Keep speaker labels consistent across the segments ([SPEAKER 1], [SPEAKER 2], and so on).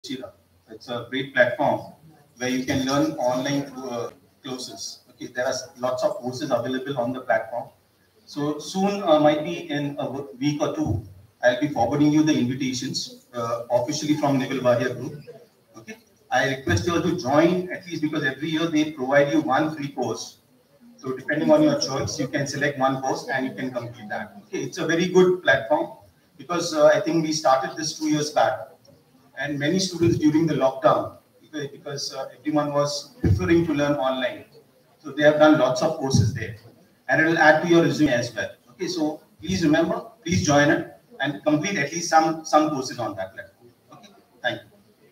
[SPEAKER 1] Coursera. It's a great platform where you can learn online courses. Okay, there are lots of courses available on the platform. So soon, might be in a week or two, I'll be forwarding you the invitations officially from Neville Varia Group. Okay, I request you all to join at least because every year they provide you one free course. So depending on your choice, you can select one course and you can complete that. Okay, it's a very good platform because I think we started this 2 years back, and many students during the lockdown, because everyone was preferring to learn online, so they have done lots of courses there, and it will add to your resume as well. Okay, so please remember, please join it and complete at least some courses on that platform. Okay, thank you.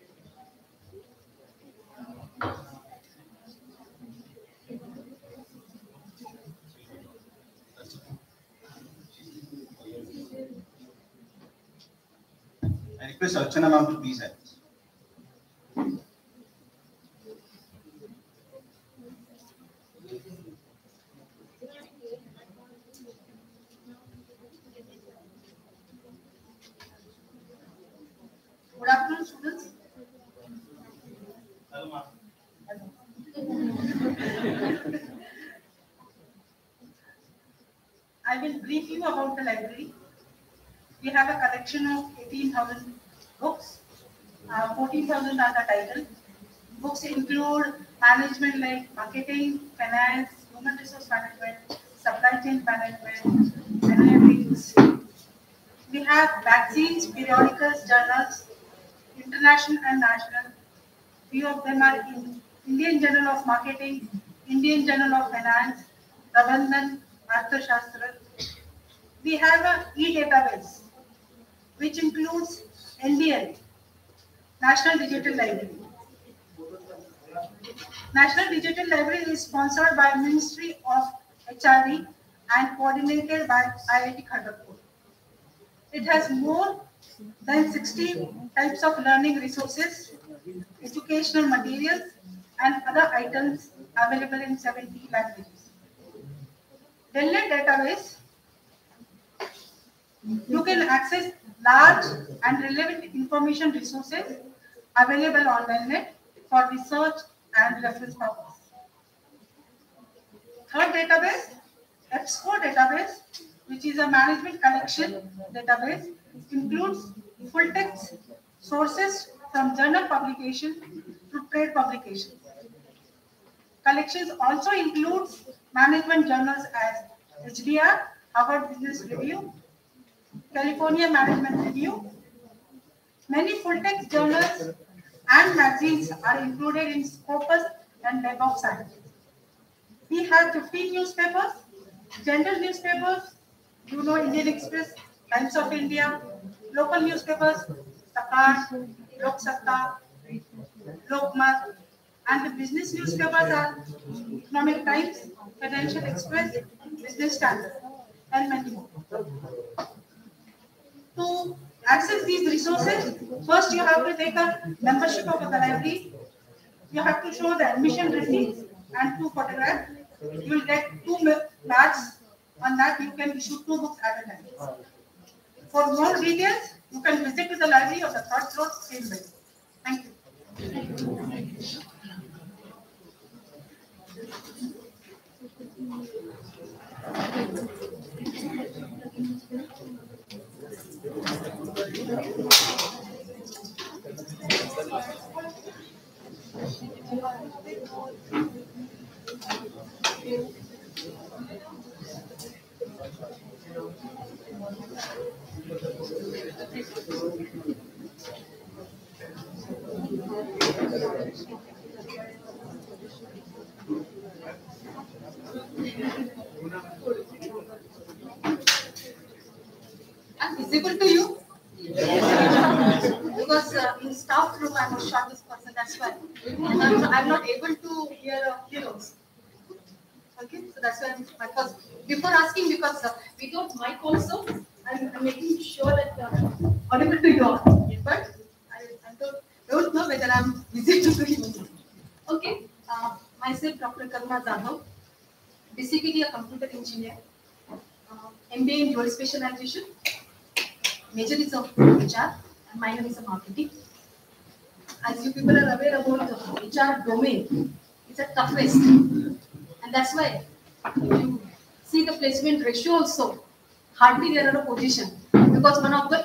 [SPEAKER 1] I request Archana ma'am to please help.
[SPEAKER 2] Good afternoon, students. I will brief you about the library. We have a collection of 18,000 books. 14,000 are the title. Books include management like marketing, finance, human resource management, supply chain management, analytics. We have magazines, periodicals, journals, international and national. Few of them are in Indian Journal of Marketing, Indian Journal of Finance, Prabandhan, Arthashastra. We have a e-database which includes NDL, National Digital Library. National Digital Library is sponsored by Ministry of HRD and coordinated by IIT Kharagpur. It has more than 60 types of learning resources, educational materials, and other items available in 70 languages. Delnet database, you can access large and relevant information resources available on Delnet for research and reference purpose. Third database, EBSCO database, which is a management collection database, includes full text sources from journal publication to trade publications. Collections also includes management journals as HBR, Harvard Business Review, California Management Review. Many full-text journals and magazines are included in Scopus and Web of Science. We have 15 newspapers, general newspapers, Indian Express, Times of India, local newspapers, Sakar, Lok Satta, Lokmat, and the business newspapers are Economic Times, Financial Express, Business Standard, and many more. To access these resources, first you have to take a membership of the library. You have to show the admission receipt and 2 photographs. You will get 2 badges. On that, you can issue 2 books at a time. For more details, you can visit to the library of the third floor, same building. Thank you. I'm visible to you? Yes. Because in staff room I'm a shortest person, that's why. And I'm not able to hear heroes. Okay, so that's why because before asking, because without mic also, I'm making sure that audible to you all. But I don't know whether I'm visible to you. Okay, myself Dr. Karma Jadhav, basically a computer engineer, MBA in dual specialization. Major is of HR and minor is of marketing.
[SPEAKER 3] as you people are aware about the HR domain, it's the toughest. And that's why if you see the placement ratio also, hardly there are a position. Because one of the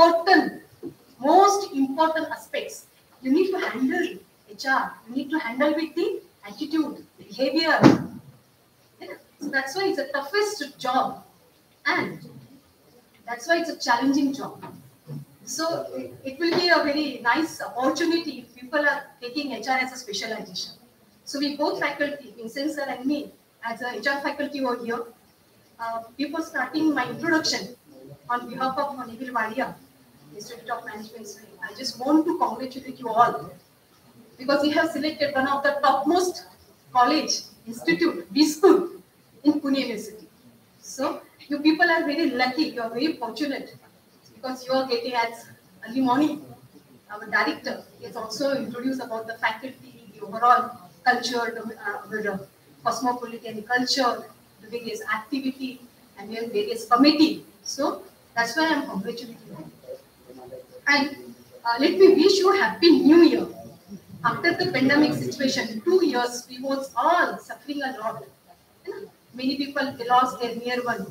[SPEAKER 3] most important aspects, you need to handle HR, you need to handle with the attitude, behavior. Yeah. So that's why it's the toughest job. And that's why it's a challenging job. So it will be a very nice opportunity if people are taking HR as a specialization. So we both faculty, Vincent sir and me, as a HR faculty over here, before starting my introduction on behalf of Nikhil Wadia, Institute of Management, I just want to congratulate you all because you have selected one of the topmost college, institute, B school in Pune University. So you people are very lucky, you are very fortunate because you are getting at early morning. Our director is also introduced about the faculty, the overall culture, the cosmopolitan culture, the various activity, and then various committee. So that's why I'm congratulating you. And let me wish you a happy new year. After the pandemic situation, 2 years, we was all suffering a lot. Many people, they lost their near one.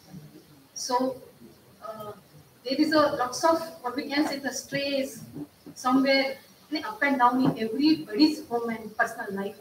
[SPEAKER 3] So there is a lots of, what we can say, the stress somewhere up and down in everybody's home and personal life.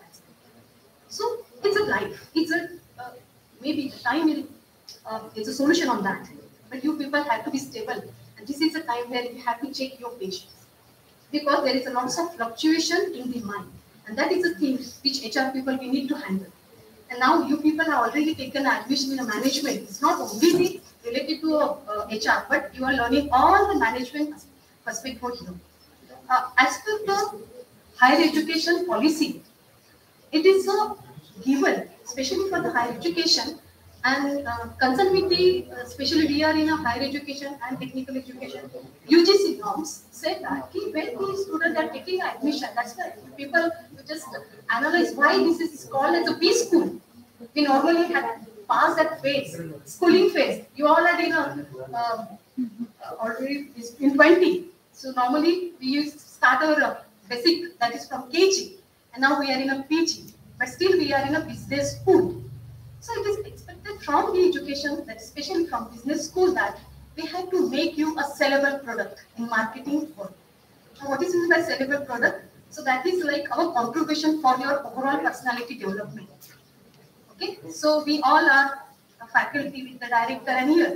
[SPEAKER 3] So it's a life. It's a maybe the time will it's a solution on that. But you people have to be stable, and this is a time where you have to check your patience because there is a lots of fluctuation in the mind, and that is a thing which HR people we need to handle. And now you people have already taken admission in a management. It's not only related to HR, but you are learning all the management perspective here. As per the higher education policy, it is a given, especially for the higher education, and concerned with the, especially we are in a higher education and technical education, UGC norms say that when the students are taking admission, that's why people just analyze why this is called as a B school. We normally have passed that phase, schooling phase. You all are in a already in 20. So normally we used to start our basic, that is from KG, and now we are in a PG, but still we are in a business school. So it is expected from the education, that especially from business school, that we have to make you a sellable product in marketing world. Now what is meant by sellable product? So that is like our contribution for your overall personality development. Okay, so we all are a faculty with the director, and here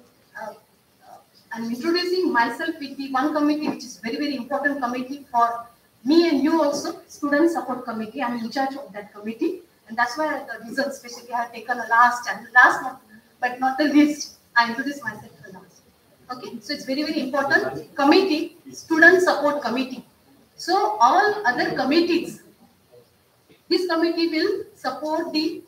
[SPEAKER 3] I'm introducing myself with the one committee which is very, very important committee for me and you also, student support committee. I'm in charge of that committee, and that's why the reason especially I have taken a last but not the least, I introduce myself the last. Okay, so it's very, very important committee, student support committee. So all other committees, this committee will support the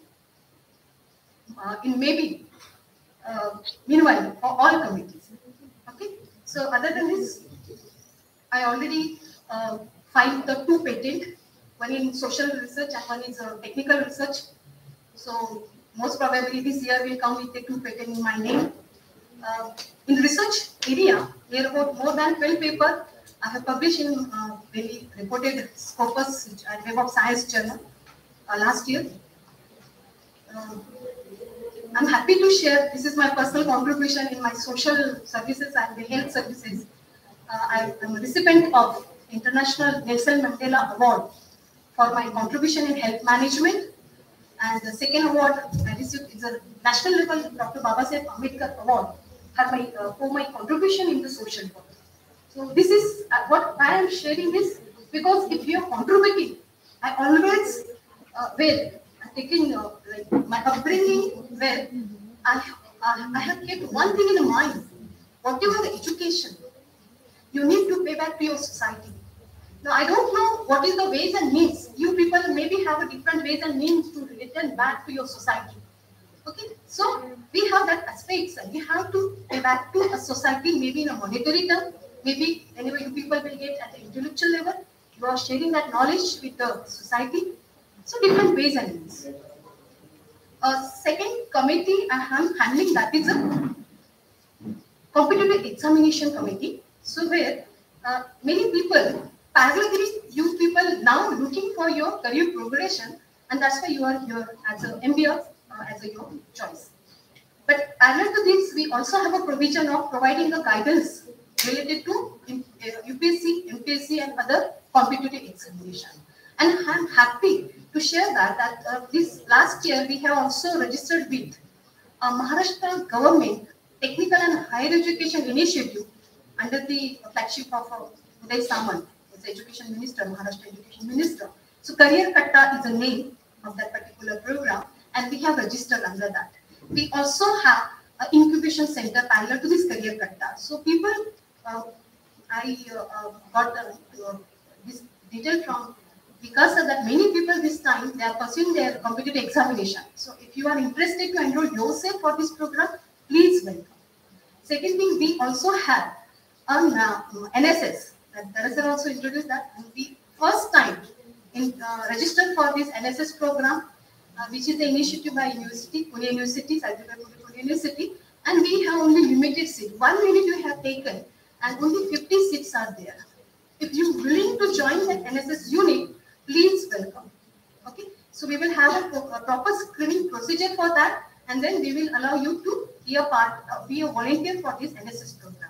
[SPEAKER 3] in maybe meanwhile for all committees. Okay, so other than this, I already filed the 2 patents, one in social research and one is technical research. So most probably this year will come with the 2 patents in my name. In research area, there are about more than 12 papers I have published in very reported Scopus and Web of Science journal last year. I'm happy to share, this is my personal contribution in my social services and the health services. I'm a recipient of International Nelson Mandela Award for my contribution in health management. And the second award I received is a national level Dr. Babasaheb Ambedkar Award for my contribution in the social work. So this is why I am sharing this, because if you are contributing, I always taking like my upbringing, where I have kept one thing in mind: whatever the education, you need to pay back to your society. Now I don't know what is the ways and means. You people maybe have a different ways and means to return back to your society. Okay, so we have that aspects, and we have to pay back to a society, maybe in a monetary term, maybe anyway you people will get at the intellectual level. You are sharing that knowledge with the society. So different ways and means. Second committee I am handling, that is a competitive examination committee. So where many people parallelly, you people now looking for your career progression, and that's why you are here as an MBA as your choice. But parallel to this, we also have a provision of providing the guidance related to UPSC, MPSC, and other competitive examination. And I'm happy to share that this last year we have also registered with Maharashtra Government Technical and Higher Education Initiative under the flagship of Uday Samant, the Education Minister, Maharashtra Education Minister. So Career Katta is the name of that particular program, and we have registered under that. We also have an incubation center parallel to this Career Katta. So people, I got this detail from because of that many people this time they are pursuing their competitive examination. So if you are interested to enroll yourself for this program, please welcome. Second thing, we also have on NSS. Darasar also introduced that, and we first time registered for this NSS program, which is the initiative by University, Pune University, Pune University, and we have only limited seats. 1 minute you have taken, and only 50 seats are there. If you are willing to join that NSS unit, please welcome. Okay, so we will have a proper screening procedure for that, and then we will allow you to be a volunteer for this NSS program.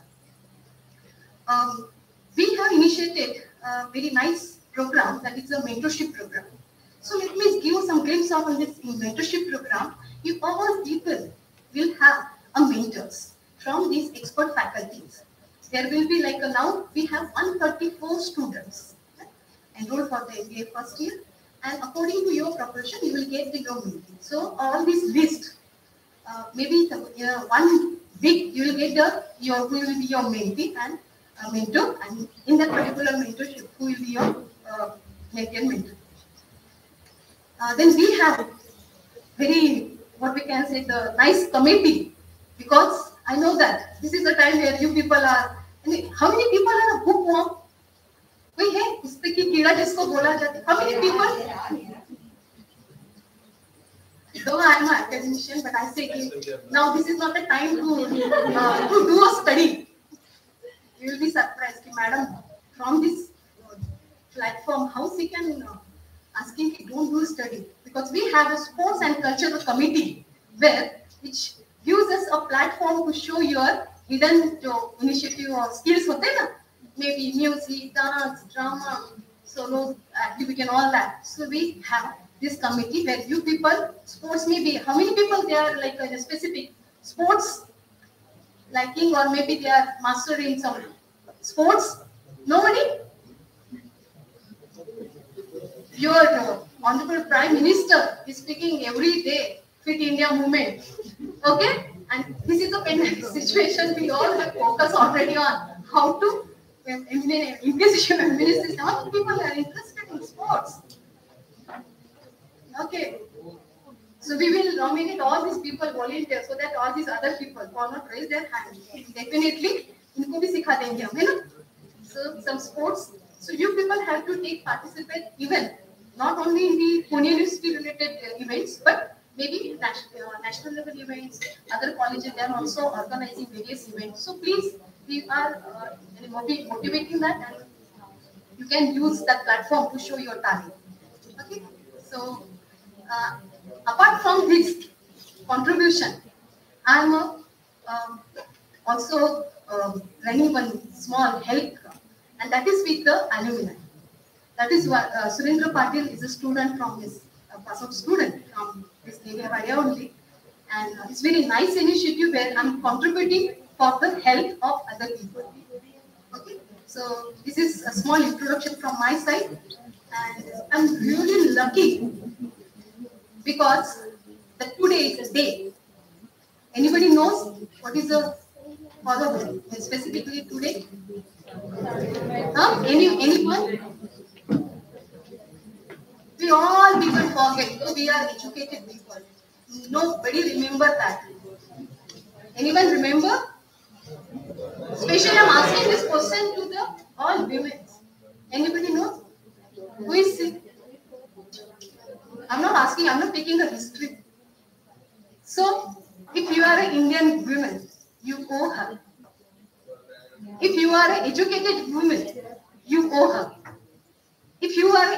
[SPEAKER 3] We have initiated a very nice program that is a mentorship program. So let me give you some glimpse of this mentorship program. You all people will have a mentors from these expert faculties. There will be like now we have 134 students enrolled for the MBA first year, and according to your proportion, you will get your mentee. So all this list, maybe one week you will get who will be your mentee and mentor, and in that particular mentorship, who will be your mentee and mentor. Then we have very, what we can say, the nice committee, because I know that this is the time where you people are. How many people are bookworm? कोई है इसपे की कीड़ा जिसको बोला जाता है? How many people? Though I am an academician, but I say now this is not the time to do a study. You will be surprised, madam, from this platform, how she can asking don't do study, because we have a sports and cultural committee which gives us a platform to show your hidden initiative or skills. Maybe music, dance, drama, solo activity and all that. So we have this committee where you people, sports maybe, how many people they are like in a specific sports liking, or maybe they are master in some sports? Nobody? Your Honorable Prime Minister is speaking every day, Fit India movement. Okay? And this is a pandemic situation. We all have focus already on how to increase human ministry. How many people are interested in sports? Okay. So we will nominate all these people volunteers so that all these other people who are not raise their hand. Definitely, इनको भी सिखा देंगे हम, है ना? So some sports. So you people have to participate even not only in the Pune University related events, but maybe national level events. Other colleges they are also organizing various events. So please, we are motivating that, and you can use that platform to show your talent. Okay. So apart from this contribution, I am also running one small help club, and that is with the alumni. That is why Surendra Patil is a student from this, student from this area only, and it's very nice initiative where I'm contributing for the health of other people. Okay, so this is a small introduction from my side, and I'm really lucky because today is the day. Anybody knows what is the Fatherhood specifically today? Anyone? We all people forget. So we are educated people. Nobody remember that. Anyone remember? Especially I'm asking this question to the all women. Anybody knows? Who is sick? I'm not asking, I'm not taking the history. So, if you are an Indian woman, you owe her. If you are an educated woman, you owe her.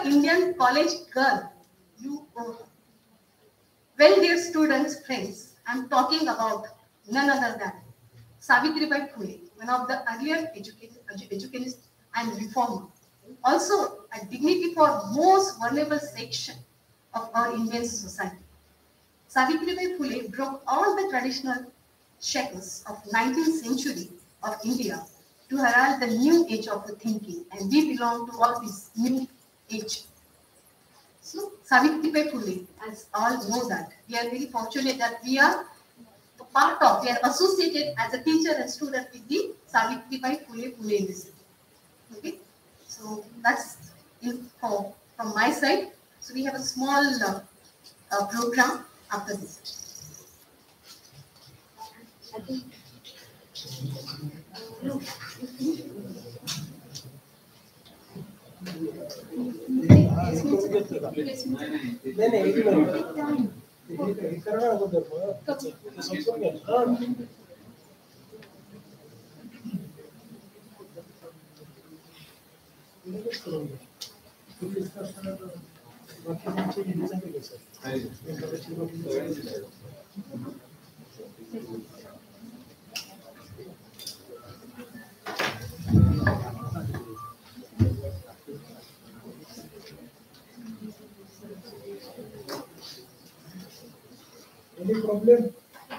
[SPEAKER 3] Indian college girl. You owe her. Well, dear students, friends, I'm talking about none other than Savitribai Phule, one of the earlier educationists and reformer. Also, a dignity for most vulnerable section of our Indian society. Savitribai Phule broke all the traditional shackles of 19th century of India to herald the new age of the thinking, and we belong to all this new age. So, Savitribai Phule, as all know that, we are very fortunate that we are we are associated as a teacher and student with the Savitribai Phule University. Okay, so that's from my side. So we have a small program after this. I think.
[SPEAKER 4] Any problem?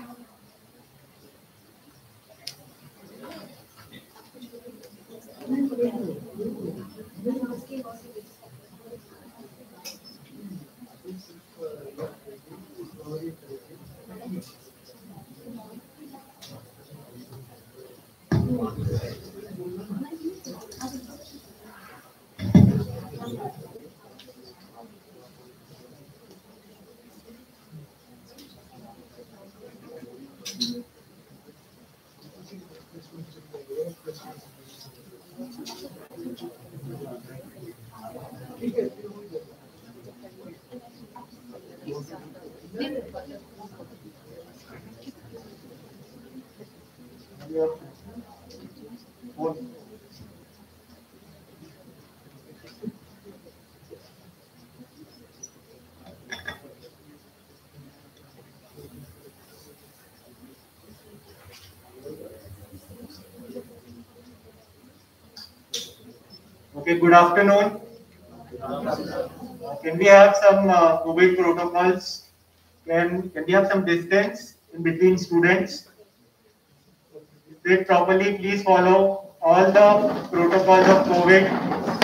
[SPEAKER 1] Okay, good afternoon. Can we have some COVID protocols? Can we have some distance in between students? Sit properly, please follow all the protocols of COVID.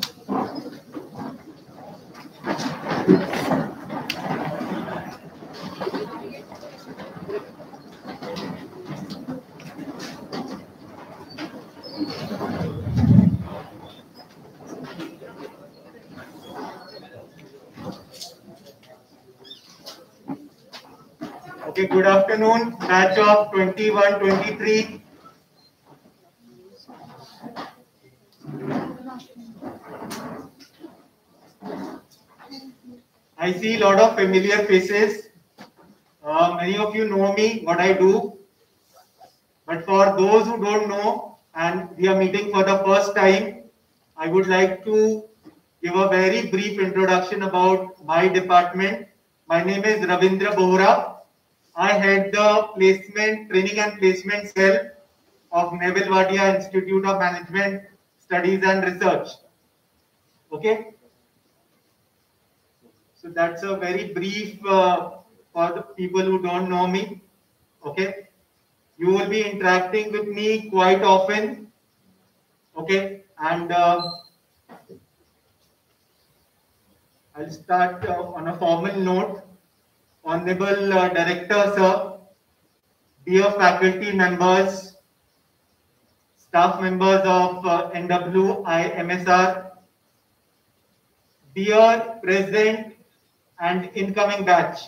[SPEAKER 1] Okay, good afternoon, batch of 21-23. I see a lot of familiar faces. Many of you know me, what I do. But for those who don't know, and we are meeting for the first time, I would like to give a very brief introduction about my department. My name is Ravindra Bohra. I head the training and placement cell of Neville Wadia Institute of Management Studies and Research. Okay. So that's a very brief for the people who don't know me. Okay. You will be interacting with me quite often. Okay. And I'll start on a formal note. Honorable Director, sir, dear faculty members, staff members of NWI MSR, dear present and incoming batch.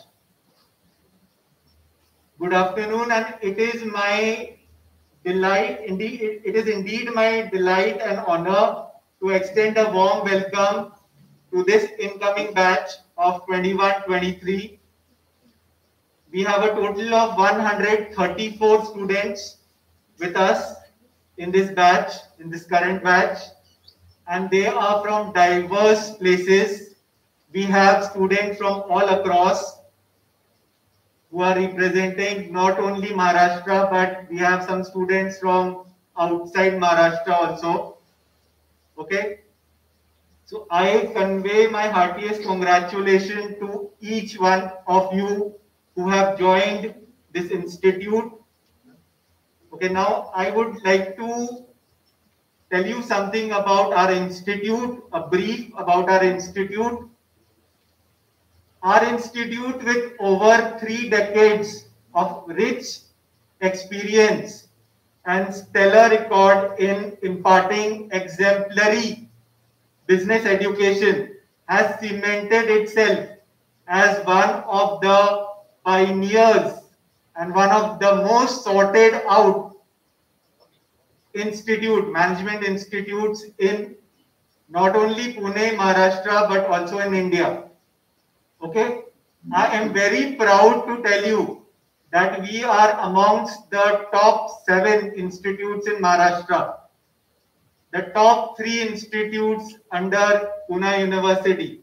[SPEAKER 1] Good afternoon, and it is my delight, indeed, it is indeed my delight and honor to extend a warm welcome to this incoming batch of 21-23. We have a total of 134 students with us in this batch, in this current batch.
[SPEAKER 4] and they are from diverse places. We have students from all across who are representing not only Maharashtra, but we have some students from outside Maharashtra also. Okay. So I convey my heartiest congratulations to each one of you who have joined this institute. Okay, now I would like to tell you something about our institute, a brief about our institute. Our institute, with over 3 decades of rich experience and stellar record in imparting exemplary business education, has cemented itself as one of the pioneers and one of the most sorted out management institutes in not only Pune, Maharashtra, but also in India. Okay, I am very proud to tell you that we are amongst the top 7 institutes in Maharashtra, the top 3 institutes under Pune University.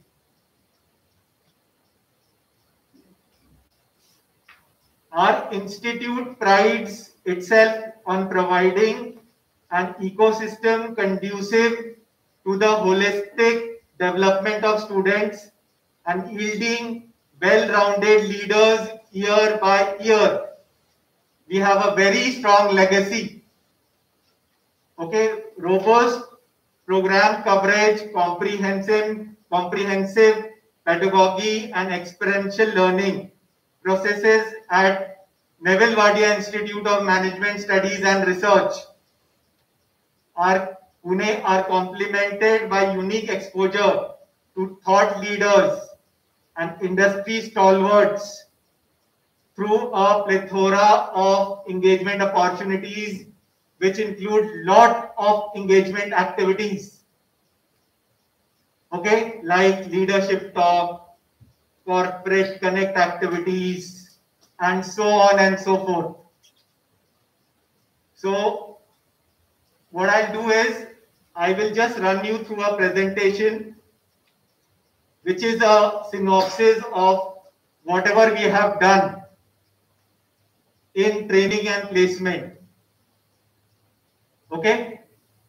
[SPEAKER 4] Our institute prides itself on providing an ecosystem conducive to the holistic development of students and yielding well-rounded leaders year by year. We have a very strong legacy. Okay, robust program coverage, comprehensive pedagogy and experiential learning processes at Neville Wadia Institute of Management Studies and Research are complemented by unique exposure to thought leaders and industry stalwarts through a plethora of engagement opportunities, which include lot of engagement activities. Okay, like leadership talk, corporate connect activities, and so on and so forth. So what I'll do is I will just run you through a presentation which is a synopsis of whatever we have done in training and placement. Okay.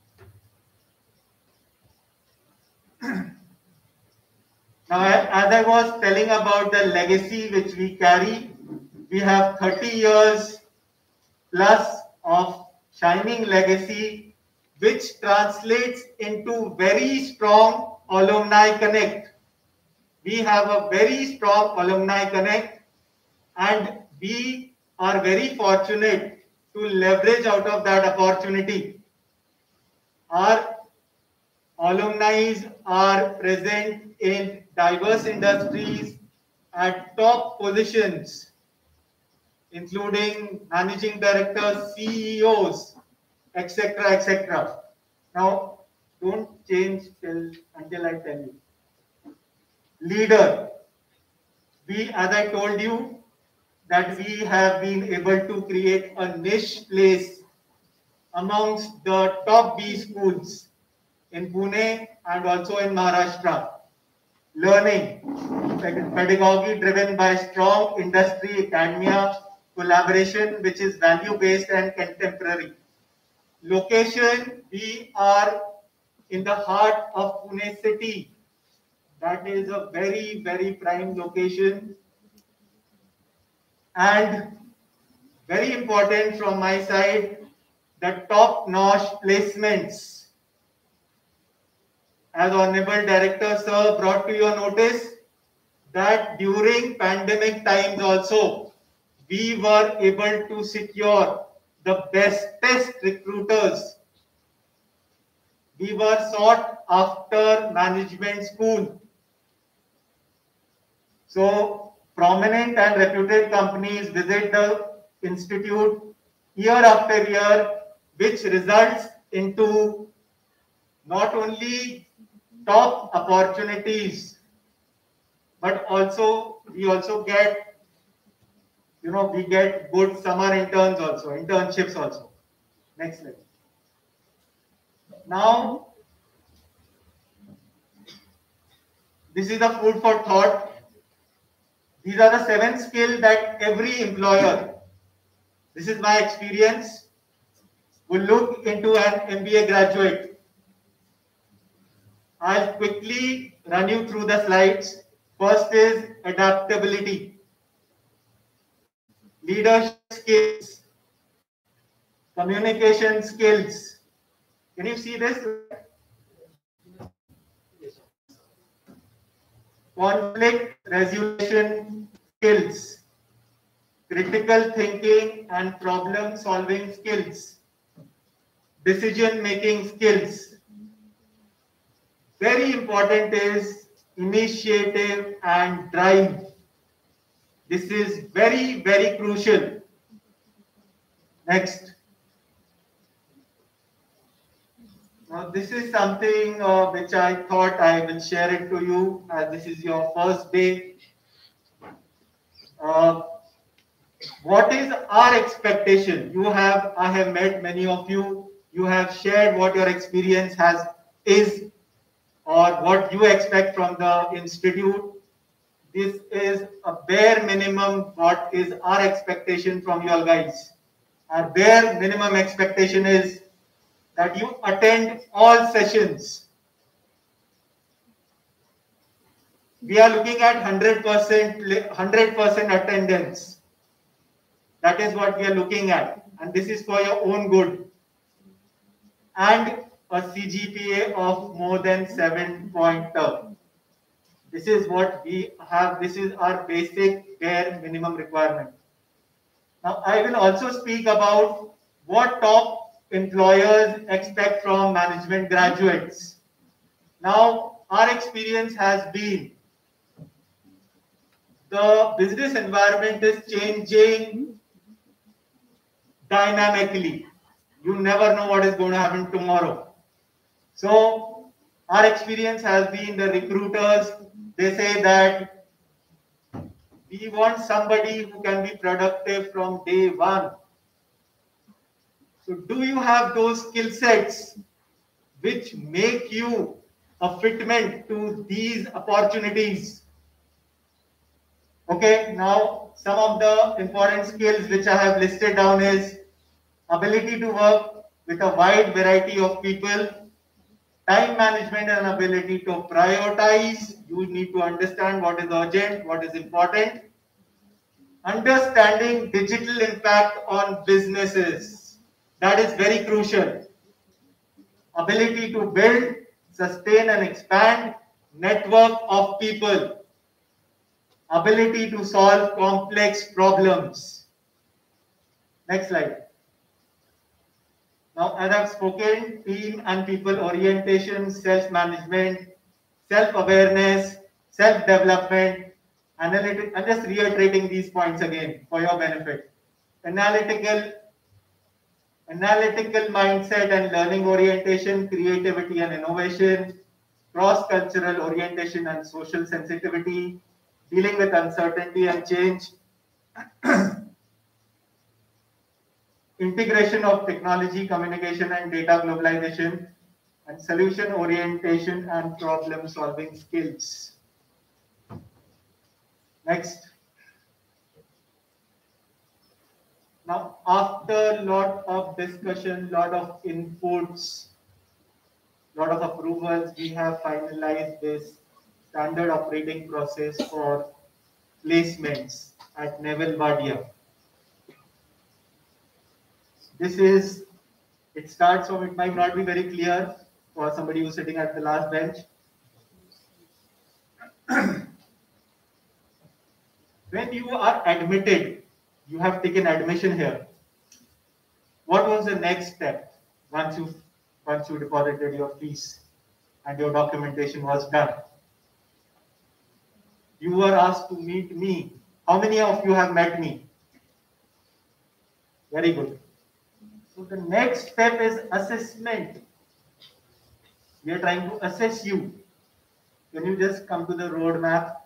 [SPEAKER 4] Now, as I was telling about the legacy which we carry, we have 30 years plus of shining legacy, which translates into very strong alumni connect. We have a very strong alumni connect, and we are very fortunate to leverage out of that opportunity. Our alumni are present in diverse industries at top positions, including managing directors, CEOs, etc., etc. Now, don't change until I tell you. Leader. We, as I told you, that we have been able to create a niche place amongst the top B schools in Pune and also in Maharashtra. Learning, pedagogy driven by strong industry, academia, collaboration which is value-based and contemporary. Location, we are in the heart of Pune city. That is a very, very prime location. And very important from my side, the top-notch placements. As Honorable Director Sir brought to your notice, that during pandemic times also, we were able to secure the bestest recruiters. We were sought after management school. So prominent and reputed companies visit the institute year after year, which results into not only top opportunities, but also we also get, we get good summer internships also. Next slide. Now, This is the food for thought. These are the 7 skills that every employer, this is my experience, will look into an MBA graduate. I'll quickly run you through the slides. First is adaptability, leadership skills, communication skills. Can you see this? Conflict resolution skills, critical thinking and problem solving skills, decision making skills. Very important is initiative and drive. This is very, very crucial. Next. Now, this is something which I thought I will share it to you as this is your first day. What is our expectation? I have met many of you. You have shared what your experience is or what you expect from the institute. This is a bare minimum what is our expectation from you all guys. Our bare minimum expectation is that you attend all sessions. We are looking at 100% attendance. That is what we are looking at, and this is for your own good. And a CGPA of more than 7.0. This is what we have. This is our basic bare minimum requirement. Now, I will also speak about what top employers expect from management graduates. Now, our experience has been the business environment is changing dynamically. You never know what is going to happen tomorrow. So, our experience has been the recruiters, they say that we want somebody who can be productive from day one. So do you have those skill sets which make you a fitment to these opportunities? Okay, now some of the important skills which I have listed down is ability to work with a wide variety of people, time management and ability to prioritize. You need to understand what is urgent, what is important. Understanding digital impact on businesses. That is very crucial. Ability to build, sustain and expand network of people. Ability to solve complex problems. Next slide. Now, as I've spoken, team and people orientation, self-management, self-awareness, self-development, analytic. I'm just reiterating these points again for your benefit. Analytical mindset and learning orientation, creativity and innovation, cross-cultural orientation and social sensitivity, dealing with uncertainty and change, integration of technology, communication and data globalization, and solution orientation and problem solving skills. Next. Now, after a lot of discussion, lot of inputs, lot of approvals, we have finalized this standard operating process for placements at Neville Wadia. It starts from, it might not be very clear for somebody who's sitting at the last bench. When you are admitted, you have taken admission here. What was the next step once you deposited your fees and your documentation was done? You were asked to meet me. How many of you have met me? Very good. So the next step is assessment. We are trying to assess you. Can you just come to the roadmap?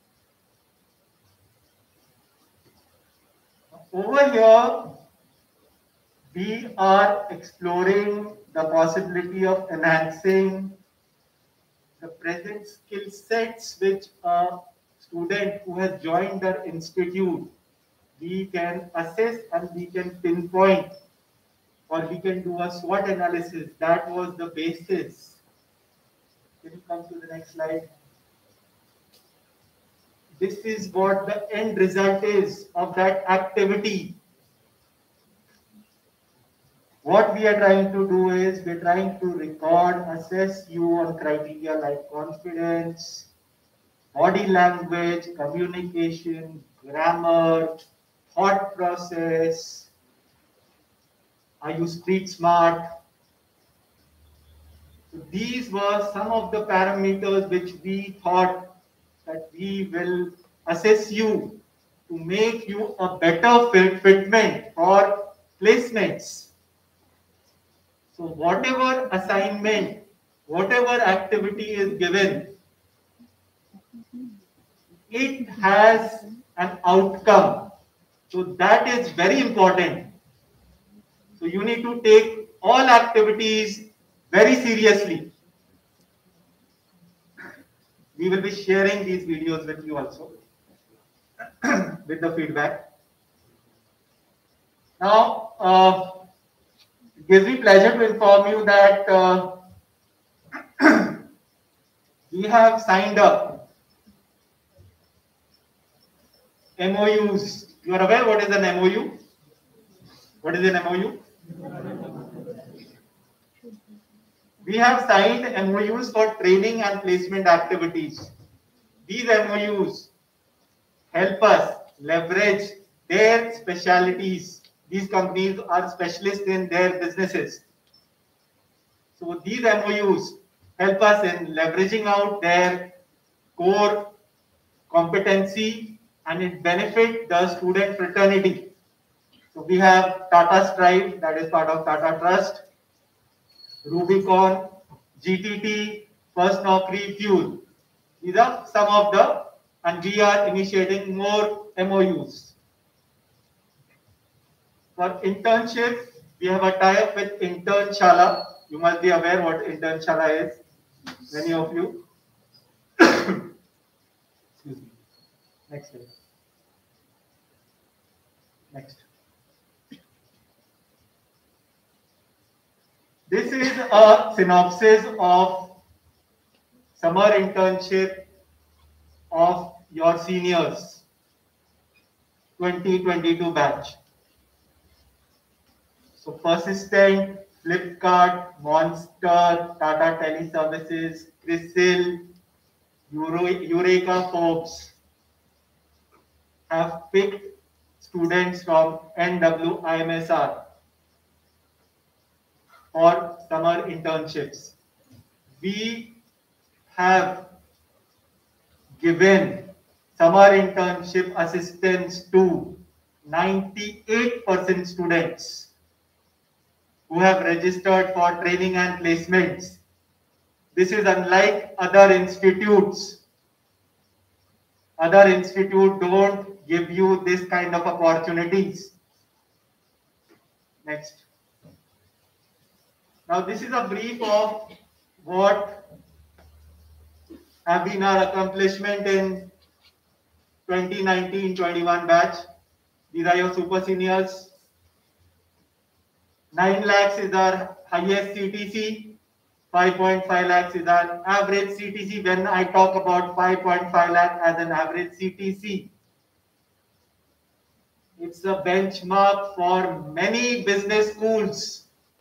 [SPEAKER 4] Over here, we are exploring the possibility of enhancing the present skill sets which a student who has joined the institute, we can assess and we can pinpoint, or we can do a SWOT analysis. That was the basis. Can you come to the next slide? This is what the end result is of that activity. What we are trying to do is we're trying to record, assess you on criteria like confidence, body language, communication, grammar, thought process. Are you street smart? So these were some of the parameters which we thought that we will assess you to make you a better fitment for placements. So whatever assignment, whatever activity is given, it has an outcome. So that is very important. So you need to take all activities very seriously. We will be sharing these videos with you also with the feedback. Now, it gives me pleasure to inform you that we have signed up MOUs. You are aware what is an MOU? What is an MOU? We have signed MOUs for training and placement activities. These MOUs help us leverage their specialities. These companies are specialists in their businesses. So these MOUs help us in leveraging out their core competency and it benefit the student fraternity. So we have Tata Strive, that is part of Tata Trust, Rubicon, GTT, First Naukri, Fuel. These are some of the, and we are initiating more MOUs. For internship, we have a tie-up with Internshala. You must be aware what Internshala is, many of you. Excuse me. Next slide. Next. This is a synopsis of summer internship of your seniors, 2022 batch. So Persistent, Flipkart, Monster, Tata Teleservices, CRISIL, Eureka Forbes have picked students from NWIMSR for summer internships. We have given summer internship assistance to 98% students who have registered for training and placements. This is unlike other institutes. Other institutes don't give you this kind of opportunities. Next. Now this is a brief of what have been our accomplishment in 2019-21 batch. These are your super seniors. 9 lakhs is our highest CTC. 5.5 lakhs is our average CTC. When I talk about 5.5 lakh as an average CTC, it's a benchmark for many business schools.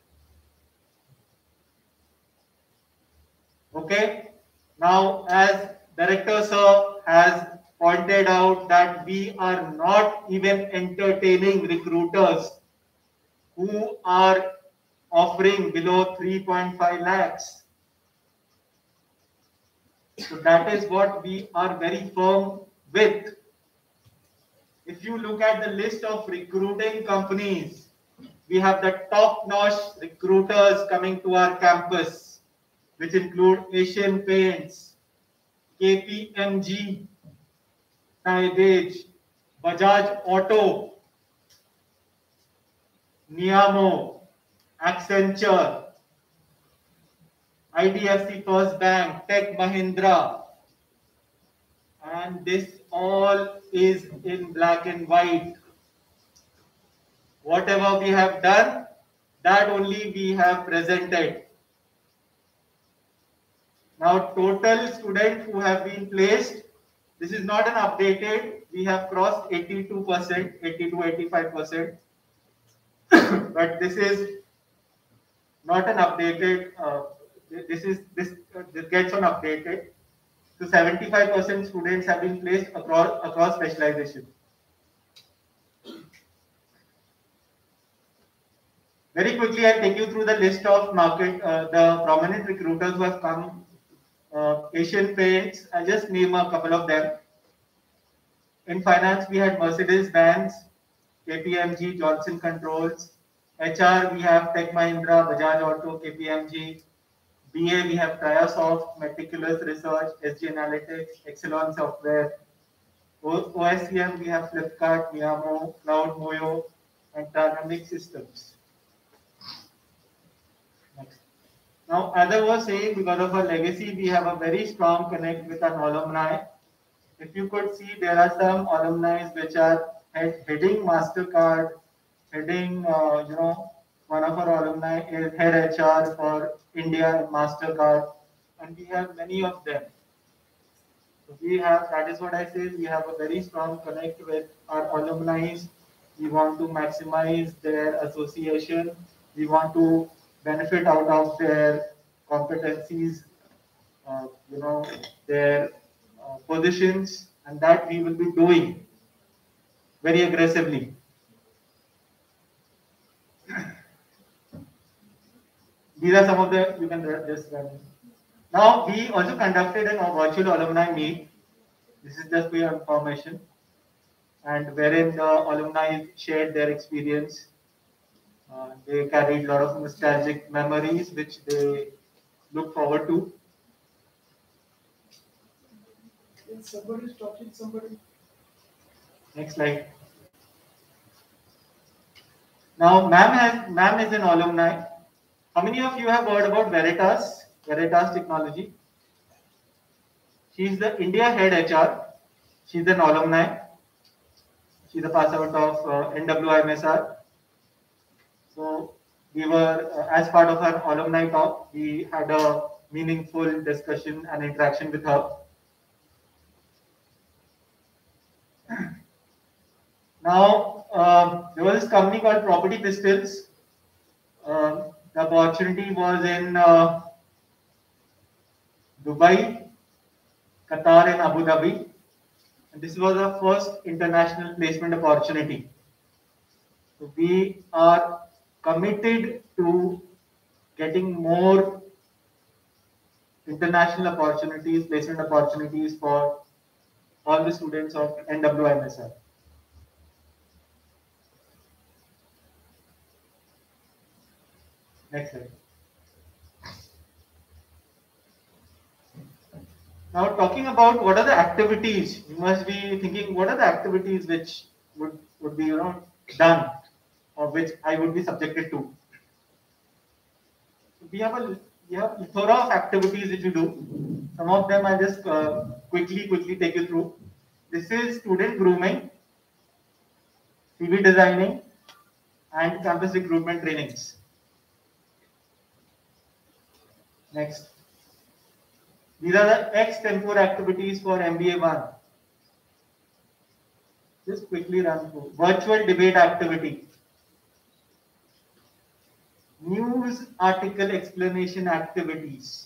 [SPEAKER 4] Okay. Now, as Director Sir has pointed out that we are not even entertaining recruiters who are offering below 3.5 lakhs. So that is what we are very firm with. If you look at the list of recruiting companies, we have the top-notch recruiters coming to our campus, which include Asian Paints, KPMG, Scientage, Bajaj Auto, Niamo, Accenture, IDFC First Bank, Tech Mahindra, and this all is in black and white. Whatever we have done, that only we have presented. Now, total students who have been placed, this is not an updated, we have crossed 82%, 82, 85%, but this is not an updated, this gets on updated. So 75% students have been placed across specialization. Very quickly, I'll take you through the list of the prominent recruiters who have come. Asian Paints, I'll just name a couple of them. In finance, we had Mercedes-Benz, KPMG, Johnson Controls. HR, we have Tech Mahindra, Bajaj Auto, KPMG. BA, we have Triasoft, Meticulous Research, SG Analytics, Exelon Software. OSCM, we have Flipkart, Miyamo, Cloud Moyo, and Dynamic Systems. Next. Now, as I was saying, because of our legacy, we have a very strong connect with our alumni. If you could see, there are some alumni which are heading MasterCard, heading, one of our alumni is head HR for India MasterCard, and we have many of them. So we have, that is what I say, we have a very strong connect with our alumni. We want to maximize their association. We want to benefit out of their competencies, their positions, and that we will be doing very aggressively. These are some of the, you can just run. Now, we also conducted a virtual alumni meet. This is just for your information, and wherein the alumni shared their experience. They carried a lot of nostalgic memories, which they look forward to.
[SPEAKER 5] Somebody is talking, somebody.
[SPEAKER 4] Next slide. Now, ma'am is an alumni. How many of you have heard about Veritas Technology? She's the India head HR. She's an alumni. She's a pass out of NWIMSR. So we were, as part of our alumni talk, we had a meaningful discussion and interaction with her. Now, there was this company called Property Pistols. The opportunity was in Dubai, Qatar, and Abu Dhabi. And this was our first international placement opportunity. So we are committed to getting more international opportunities, placement opportunities for all the students of NWIMSR. Next slide. Now, talking about what are the activities, you must be thinking, what are the activities which would be done, or which I would be subjected to. We have a plethora of activities which we do. Some of them I just quickly take you through. This is student grooming, CV designing, and campus recruitment trainings. Next. These are the ex-tempore activities for MBA 1. Just quickly run through. Virtual debate activity. News article explanation activities.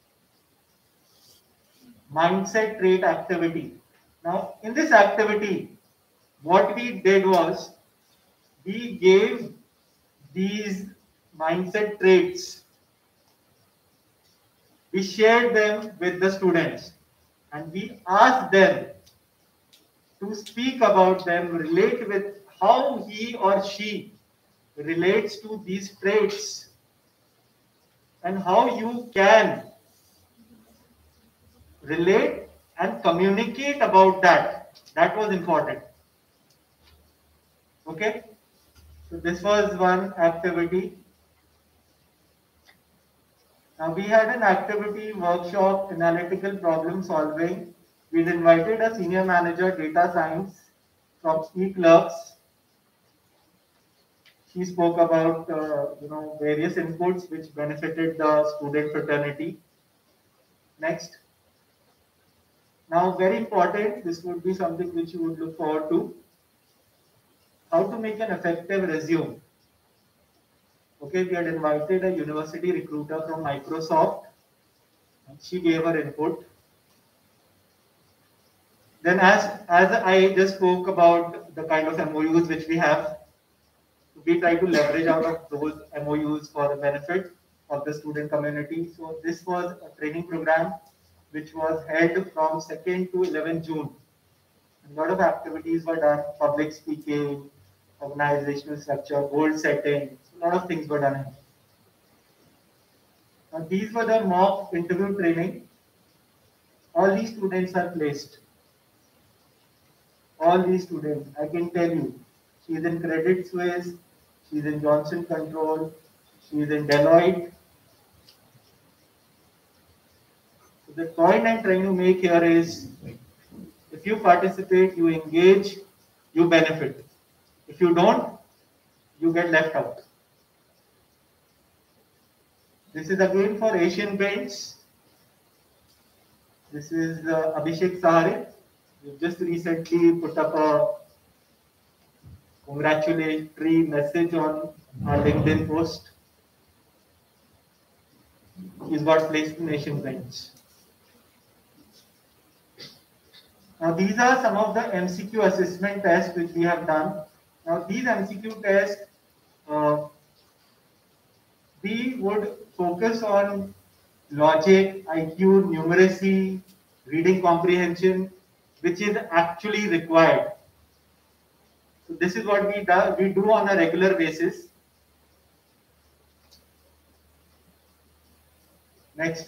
[SPEAKER 4] Mindset trait activity. Now, in this activity, what we did was, we gave these mindset traits, we shared them with the students, and we asked them to speak about them, relate with how he or she relates to these traits, and how you can relate and communicate about that. That was important. Okay, so this was one activity. Now we had an activity workshop, analytical problem solving. We'd invited a senior manager, data science from eClerks. She spoke about various inputs which benefited the student fraternity. Next. Now, very important, this would be something which you would look forward to. How to make an effective resume. Okay, we had invited a university recruiter from Microsoft. She gave her input. Then as I just spoke about the kind of MOUs which we have, we try to leverage out of those MOUs for the benefit of the student community. So this was a training program which was held from 2nd to 11th June. A lot of activities were done, public speaking, organizational structure, goal setting, a lot of things were done. Now, these were the mock interview training. All these students are placed. All these students, I can tell you, she is in Credit Suisse, she is in Johnson Control, she is in Deloitte. So the point I'm trying to make here is, if you participate, you engage, you benefit. If you don't, you get left out. This is again for Asian Paints. This is Abhishek Sahare. We just recently put up a congratulatory message on our LinkedIn post. He's got placed in Asian Paints. Now these are some of the MCQ assessment tests which we have done. Now these MCQ tests, we would focus on logic, IQ, numeracy, reading comprehension, which is actually required. So this is what we do on a regular basis. Next.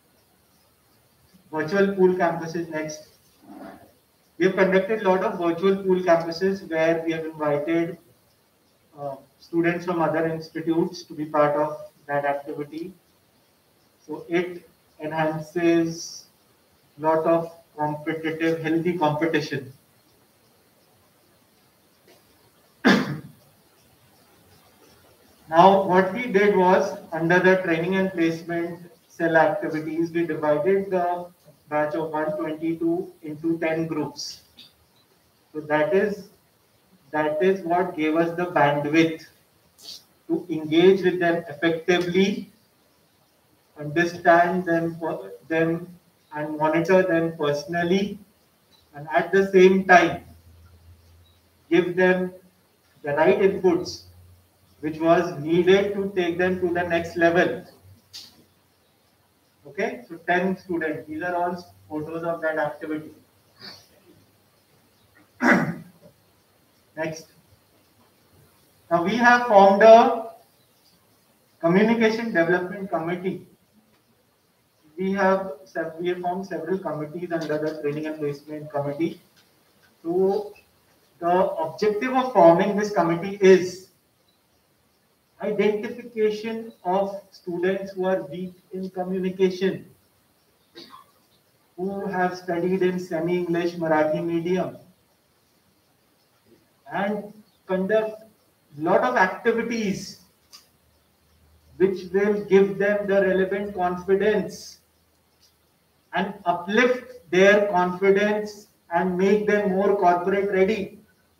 [SPEAKER 4] Virtual pool campuses next. We have conducted a lot of virtual pool campuses where we have invited students from other institutes to be part of that activity. So it enhances a lot of competitive, healthy competition. Now, what we did was, under the training and placement cell activities, we divided the batch of 122 into 10 groups. So that is what gave us the bandwidth to engage with them effectively, understand them and monitor them personally, and at the same time give them the right inputs which was needed to take them to the next level. Okay, so 10 students, these are all photos of that activity. Next. Now we have formed a communication development committee. We have formed several committees under the training and placement committee. So the objective of forming this committee is identification of students who are weak in communication, who have studied in semi-English Marathi medium, and conduct a lot of activities which will give them the relevant confidence and uplift their confidence and make them more corporate ready.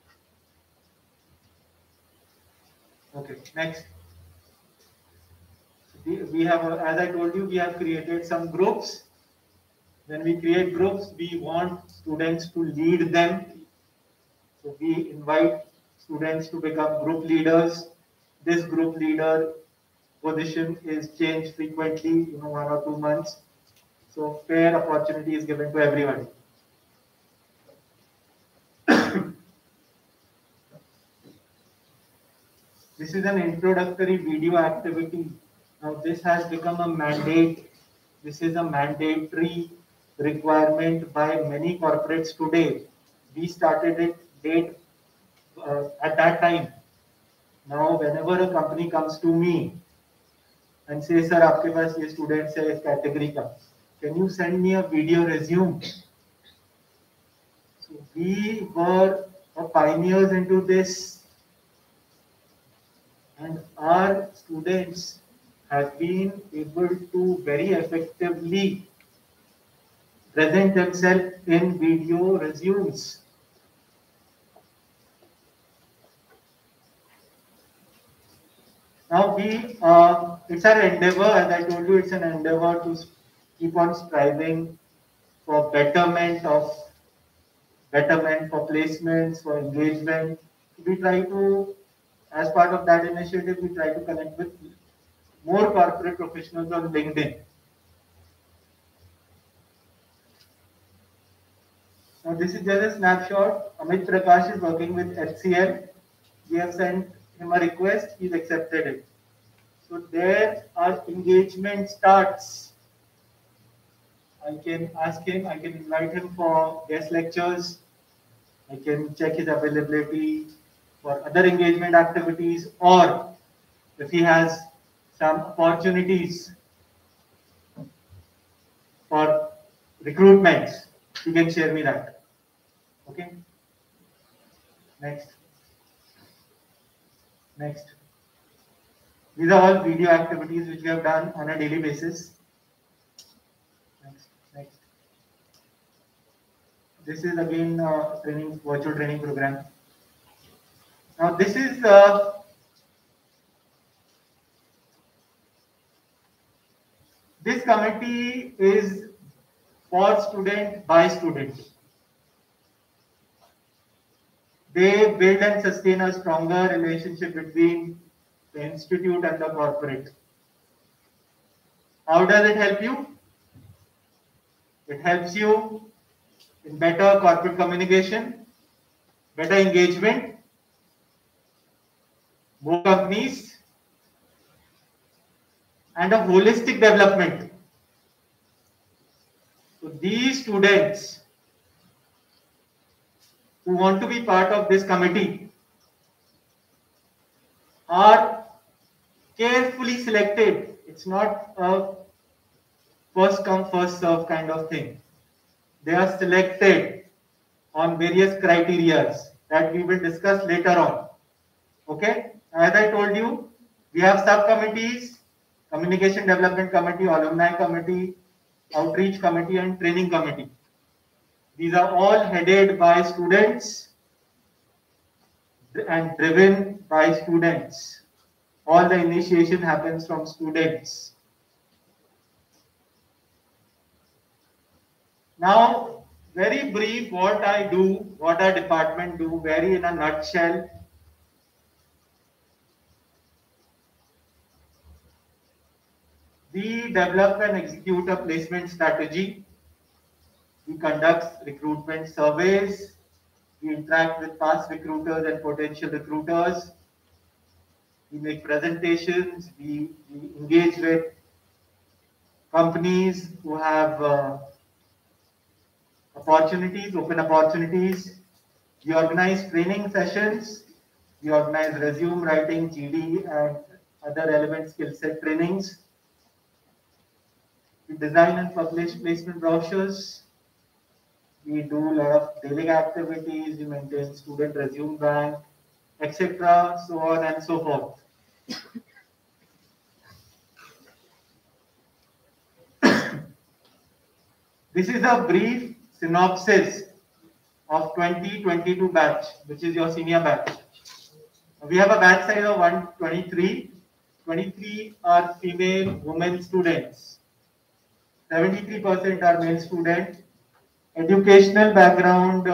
[SPEAKER 4] Okay, next. We have, as I told you, we have created some groups. When we create groups, we want students to lead them. So we invite students to become group leaders. This group leader position is changed frequently, 1 or 2 months. So fair opportunity is given to everybody. This is an introductory video activity. Now this has become a mandate. This is a mandatory requirement by many corporates today. We started it at that time. Now whenever a company comes to me and say, sir, आपके पास ये students है इस category का, can you send me a video resume? So we were pioneers into this, and our students have been able to very effectively present themselves in video resumes. Now it's our endeavor, as I told you, it's an endeavor to keep on striving for betterment for placements, for engagement. We try to, as part of that initiative, we try to connect with more corporate professionals on LinkedIn. Now this is just a snapshot. Amit Prakash is working with HCL. We have sent him a request, he's accepted it. So there our engagement starts. I can ask him, I can invite him for guest lectures. I can check his availability for other engagement activities, or if he has some opportunities for recruitments, he can share me that. Okay. Next. These are all video activities which we have done on a daily basis. Next. This is again virtual training program. Now this is this committee is for student by student. They build and sustain a stronger relationship between the institute and the corporate. How does it help you? It helps you in better corporate communication, better engagement, more companies, and a holistic development. So these students who want to be part of this committee are carefully selected. It's not a first come first serve kind of thing. They are selected on various criteria that we will discuss later on. Okay, as I told you, we have subcommittees: communication development committee, alumni committee, outreach committee, and training committee. These are all headed by students and driven by students. All the initiation happens from students. Now, very brief what I do, what our department do, very in a nutshell. We develop and execute a placement strategy. We conduct recruitment surveys. We interact with past recruiters and potential recruiters. We make presentations. We engage with companies who have opportunities, open opportunities. We organize training sessions. We organize resume writing, GD, and other relevant skill set trainings. We design and publish placement brochures. We do a lot of daily activities. We maintain student resume bank, etc., so on and so forth. This is a brief synopsis of 2022 batch, which is your senior batch. We have a batch size of 123. 23 are female women students. 73% are male students. Educational background,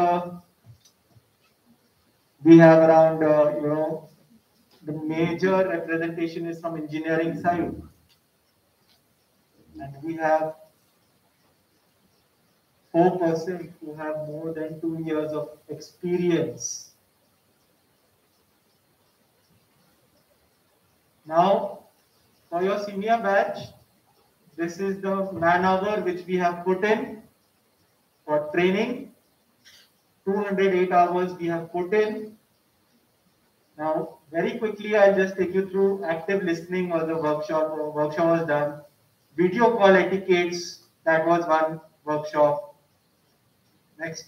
[SPEAKER 4] we have around, the major representation is from engineering side. And we have 4% who have more than 2 years of experience. Now, for your senior batch, this is the man hour which we have put in for training. 208 hours we have put in. Now, very quickly, I'll just take you through active listening was a workshop. A workshop was done. Video call etiquettes, that was one workshop. Next,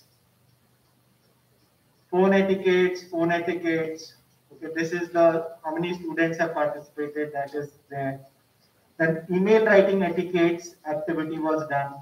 [SPEAKER 4] phone etiquettes, phone etiquettes. Okay, this is the how many students have participated. That is there. Then email writing etiquettes activity was done.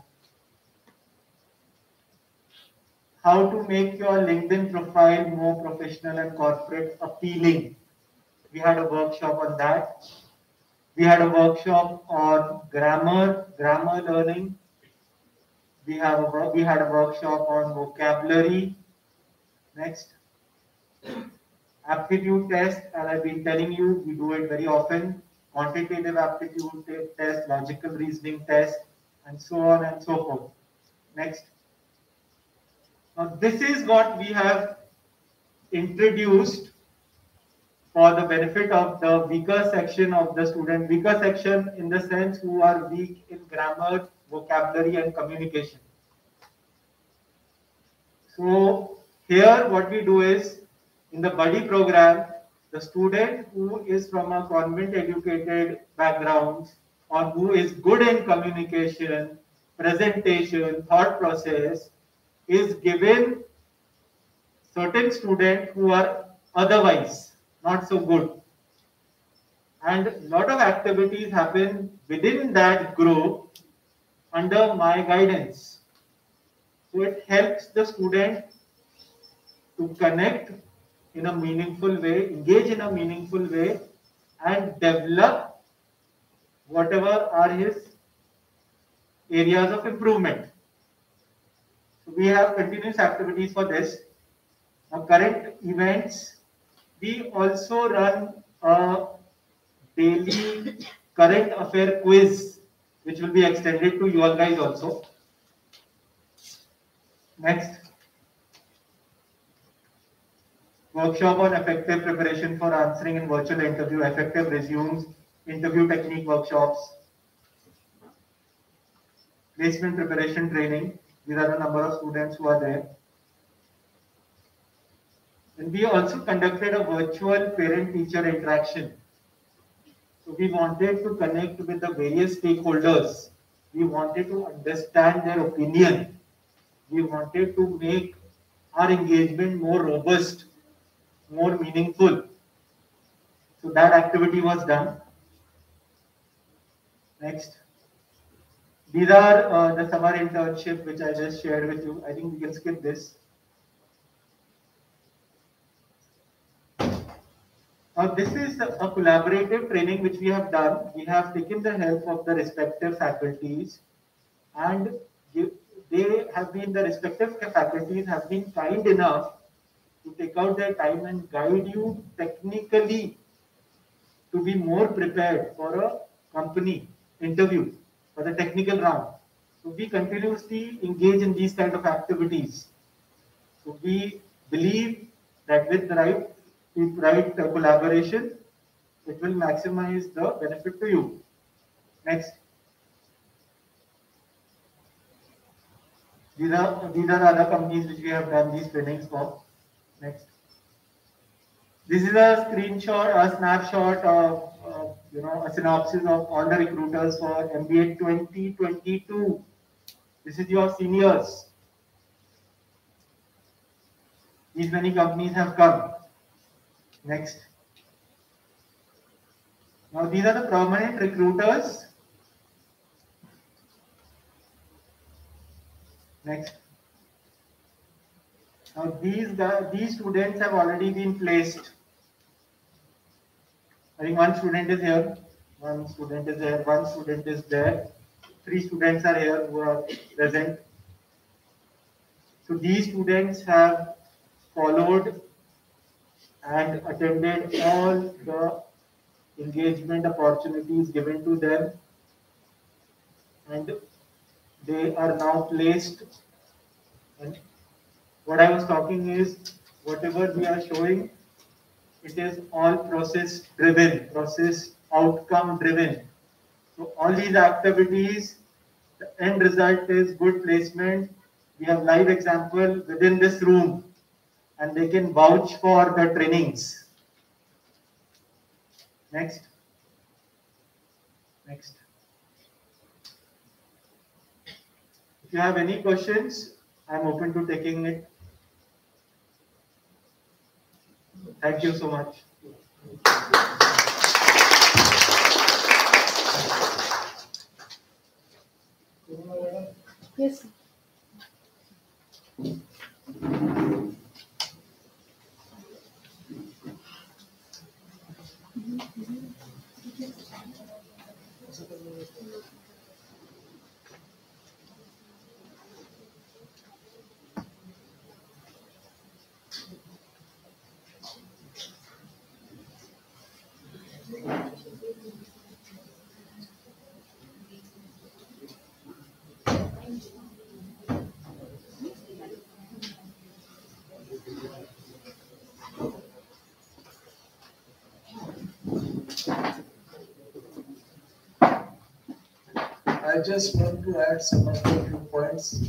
[SPEAKER 4] How to make your LinkedIn profile more professional and corporate appealing. We had a workshop on that. We had a workshop on grammar learning. We had a workshop on vocabulary. Next, aptitude test. As I've been telling you, we do it very often. Quantitative aptitude test, logical reasoning test, and so on and so forth. Next. Now, this is what we have introduced for the benefit of the weaker section of the student. Weaker section in the sense who are weak in grammar, vocabulary, and communication. So here what we do is, in the buddy program, the student who is from a convent educated background or who is good in communication, presentation, thought process is given certain students who are otherwise not so good. And a lot of activities happen within that group under my guidance. So it helps the student to connect in a meaningful way, engage in a meaningful way, and develop whatever are his areas of improvement. So we have continuous activities for this. Now, current events, we also run a daily current affair quiz, which will be extended to you all guys also. Next, workshop on effective preparation for answering in virtual interview, effective resumes, interview technique workshops, placement preparation training. These are the number of students who are there. And we also conducted a virtual parent-teacher interaction. So we wanted to connect with the various stakeholders. We wanted to understand their opinion. We wanted to make our engagement more robust, more meaningful. So that activity was done. Next. These are the summer internship which I just shared with you. I think we can skip this. Now this is a collaborative training which we have done. We have taken the help of the respective faculties, and the respective faculties have been kind enough to take out their time and guide you technically to be more prepared for a company interview, for the technical round. So we continuously engage in these kind of activities. So we believe that with the right collaboration, it will maximize the benefit to you. Next. These are other companies which we have done these trainings for. Next. This is a screenshot, a snapshot of a synopsis of all the recruiters for MBA 2022. This is your seniors. These many companies have come. Next. Now these are the permanent recruiters. Next. Now these students have already been placed. I think one student is here, one student is there, one student is there. 3 students are here who are present. So these students have followed and attended all the engagement opportunities given to them, and they are now placed. And what I was talking is, whatever we are showing, it is all process driven, process outcome driven. So all these activities, the end result is good placement. We have live example within this room, and they can vouch for the trainings. Next. Next. If you have any questions, I'm open to taking it. Thank you so much.
[SPEAKER 3] Yes.
[SPEAKER 5] I just want to add some of the few points.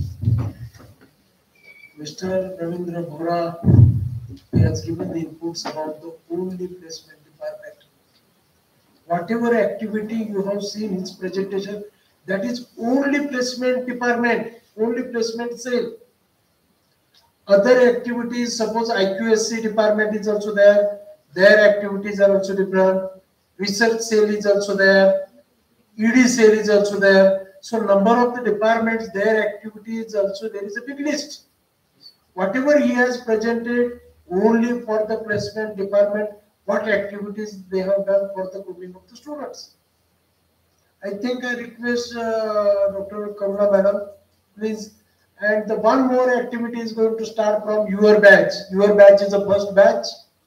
[SPEAKER 5] Mr. Ravindra Bora, he has given the inputs about the only placement department. Whatever activity you have seen in his presentation, that is only placement department, only placement cell. Other activities, suppose IQSC department is also there, their activities are also different. Research cell is also there, ED cell is also there. So number of the departments, their activities also, there is a big list. Whatever he has presented only for the placement department, what activities they have done for the grooming of the students. I think I request Dr. Karuna Madam, please. And the one more activity is going to start from your batch. Your batch is the first batch.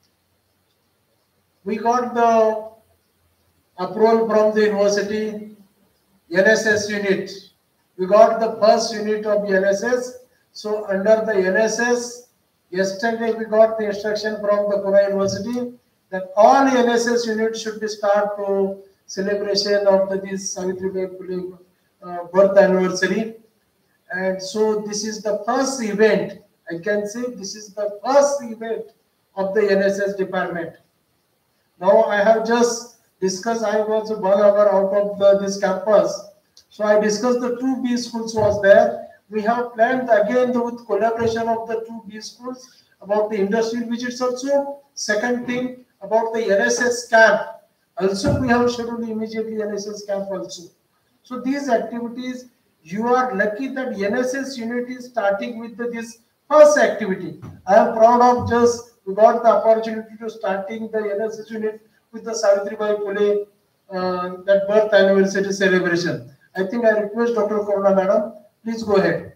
[SPEAKER 5] We got the approval from the university, NSS unit. We got the first unit of the NSS. So under the NSS, yesterday we got the instruction from the Pune University that all NSS units should be start to celebration of this Savitribai Phule birth anniversary. And so this is the first event. I can say this is the first event of the NSS department. Now I have just discussed, I was 1 hour out of this campus. So I discussed the 2B schools was there. We have planned again with collaboration of the 2B schools about the industrial visits also. Second thing about the NSS camp. Also we have scheduled immediately NSS camp also. So these activities, you are lucky that NSS unit is starting with this first activity. I am proud of just we got the opportunity to starting the NSS unit with the Savitribai Phule that birth anniversary celebration. I think I request Dr. Karuna Madam, please go ahead.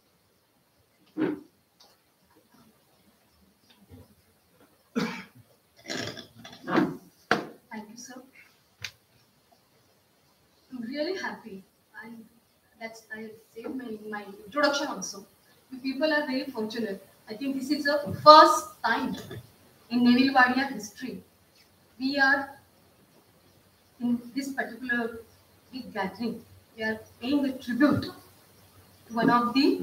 [SPEAKER 3] Thank you, sir. I'm really happy. I saved my introduction also. You people are very fortunate. I think this is the first time in Neville Wadia history we are in this particular big gathering. We are paying the tribute to one of the,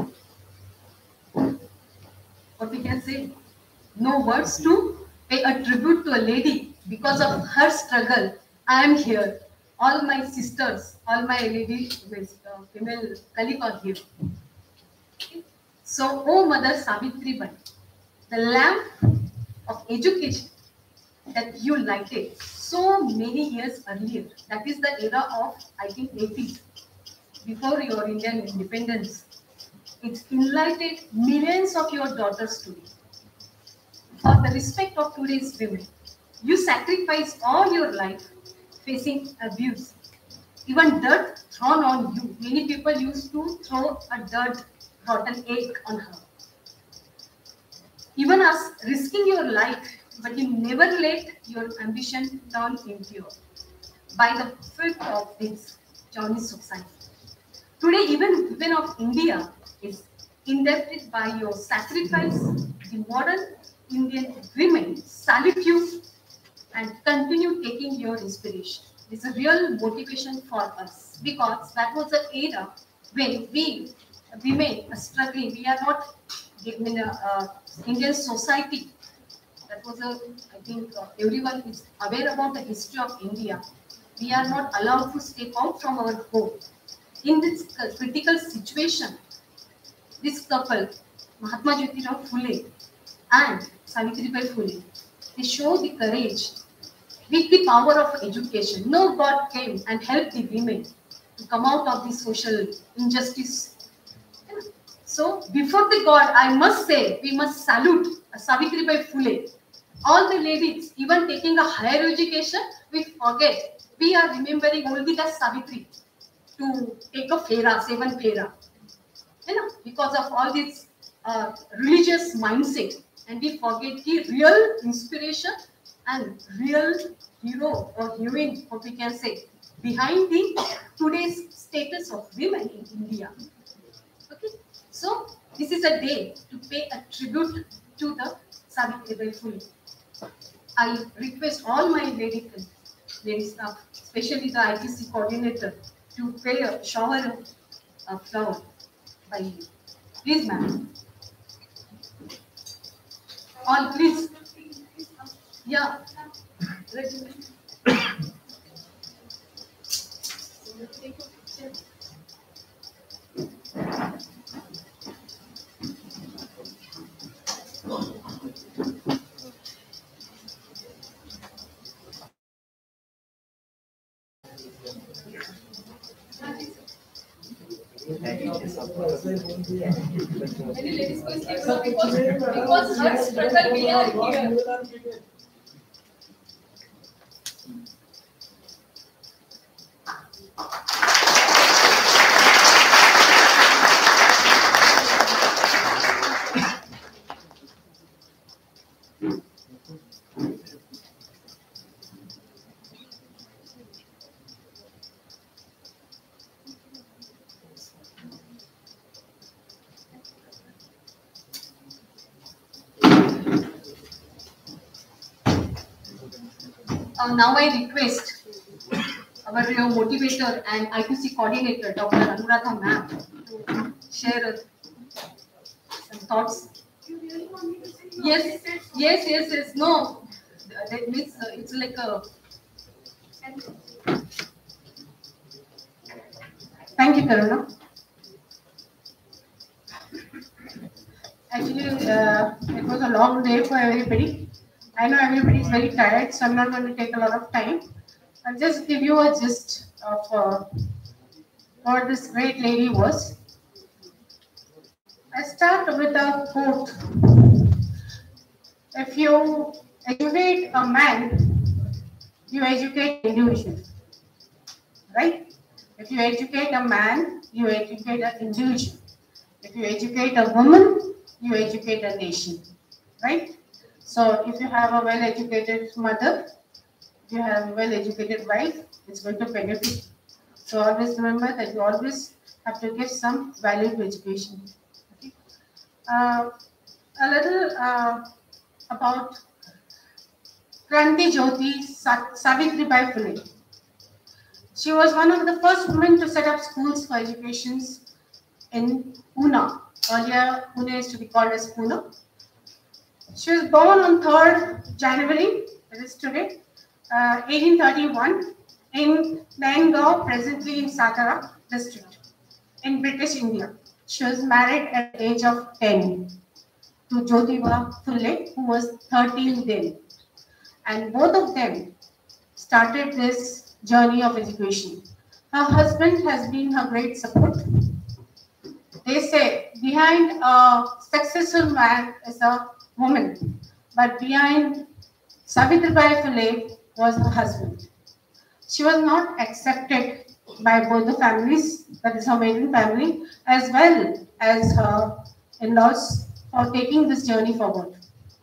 [SPEAKER 3] what we can say, no words to pay a tribute to a lady. Because of her struggle, I am here. All my sisters, all my ladies, female colleagues are here. Okay. So, oh Mother Savitribai, the lamp of education that you lighted so many years earlier, that is the era of, I think, 80s, before your Indian independence. It enlightened millions of your daughters today. For the respect of today's women, you sacrificed all your life facing abuse, even dirt thrown on you. Many people used to throw a dirt, rotten egg on her. Even us risking your life, but you never let your ambition turn impure by the filth of this Chinese society. Today, even women of India is indebted by your sacrifice. The modern Indian women salute you and continue taking your inspiration. It's a real motivation for us because that was the era when we women are struggling. We are not in Indian society that was a, I think everyone is aware about the history of India. We are not allowed to step out from our home. In this critical situation, this couple, Mahatma Jyotirao Phule and Savitribai Phule, they show the courage with the power of education. No God came and helped the women to come out of this social injustice. So before the God, I must say, we must salute Savitribai Phule. All the ladies, even taking a higher education, we forget. We are remembering only the Savitri to take a Phera, 7 Phera. Because of all this religious mindset, and we forget the real inspiration and real hero or heroine, what we can say, behind the today's status of women in India. Okay, so this is a day to pay a tribute to the Savitribai Phule. I request all my lady staff, especially the ITC coordinator, to pay a shower of flower by you. Please, ma'am. All, please. Yeah.
[SPEAKER 6] Many ladies will say, because her struggle we are here.
[SPEAKER 3] Now I request our motivator and IQC coordinator, Dr. Anuradha ma'am, to share some thoughts. Yes. No, that means it's like a. Thank you, Karuna. Actually, it was a long day for everybody. I know everybody is very tired, so I'm not going to take a lot of time. I'll just give you a gist of what this great lady was. I start with a quote. If you educate a man, you educate an individual. Right? If you educate a man, you educate an individual. If you educate a woman, you educate a nation. Right? So if you have a well-educated mother, if you have a well-educated wife, it's going to benefit. So always remember that you always have to give some value to education. Okay? A little about Kranti Jyoti Savitribai Phule. She was one of the first women to set up schools for education in Pune. Earlier, Pune used to be called as Pune. She was born on 3rd January, that is today, 1831, in Nayangaon, presently in Satara district, in British India. She was married at the age of 10 to Jyotiba Phule, who was 13 then. And both of them started this journey of education. Her husband has been her great support. They say behind a successful man is a woman, but behind Savitribai Phule was her husband. She was not accepted by both the families, that is her maiden family, as well as her in-laws, for taking this journey forward.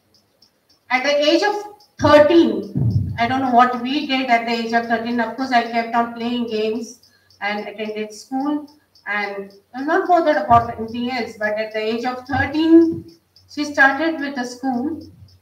[SPEAKER 3] At the age of 13, I don't know what we did at the age of 13. Of course, I kept on playing games and attended school, and I'm not bothered about anything else. But at the age of 13, she started with a school.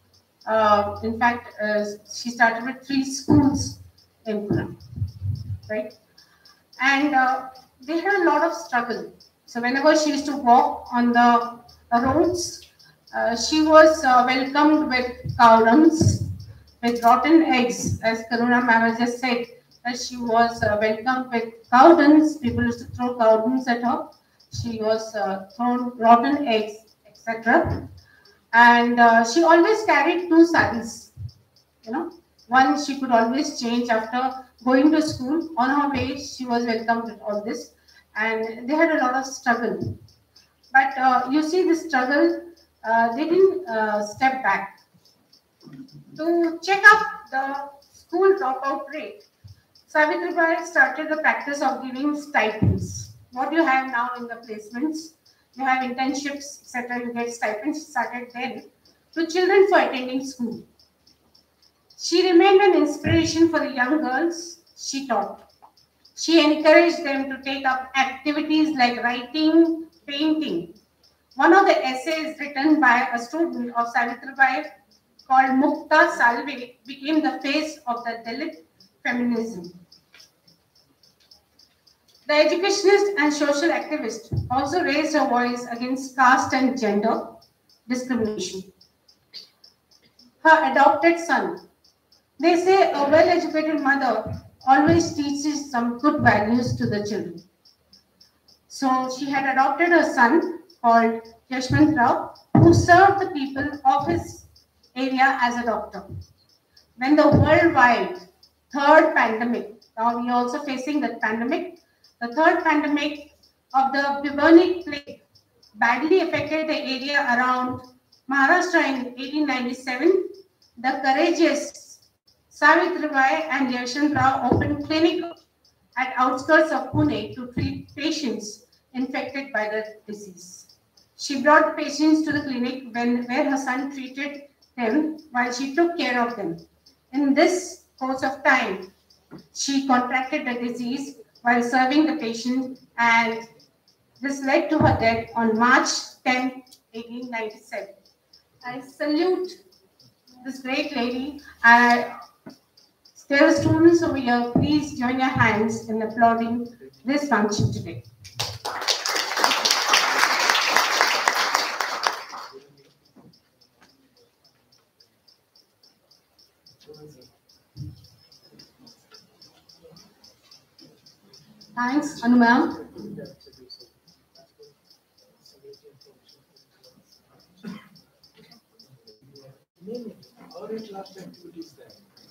[SPEAKER 3] In fact, she started with 3 schools in Pune, right? And they had a lot of struggle. So whenever she used to walk on the roads,
[SPEAKER 2] She was welcomed with cow dungs, with rotten eggs, as Karuna ma'am has just said, that she was welcomed with cow dungs. People used to throw cow dungs at her. She was thrown rotten eggs, etc. And she always carried two saddles. You know, one she could always change after going to school. On her way, she was welcomed with all this, and they had a lot of struggle. But you see, the struggle, they didn't step back. To check up the school dropout rate, Savitribai started the practice of giving stipends. What you have now in the placements, you have internships, etc. You get stipends started then to children for attending school. She remained an inspiration for the young girls she taught. She encouraged them to take up activities like writing, painting. One of the essays written by a student of Savitribai called Mukta Salve became the face of the Dalit feminism. The educationist and social activist also raised her voice against caste and gender discrimination. Her adopted son. They say a well-educated mother always teaches some good values to the children. So she had adopted a son called Yashwant Rao, who served the people of his area as a doctor. When the worldwide third pandemic, now we are also facing that pandemic, the third pandemic of the bubonic plague badly affected the area around Maharashtra in 1897, the courageous Savitribai and Yashwant Rao opened clinic at outskirts of Pune to treat patients infected by the disease. She brought patients to the clinic where her son treated them while she took care of them. In this course of time, she contracted the disease while serving the patient, and this led to her death on March 10, 1897. I salute this great lady. There are students over here, please join your hands in applauding this function today. Thanks, Anu ma'am.
[SPEAKER 5] Our last activities there.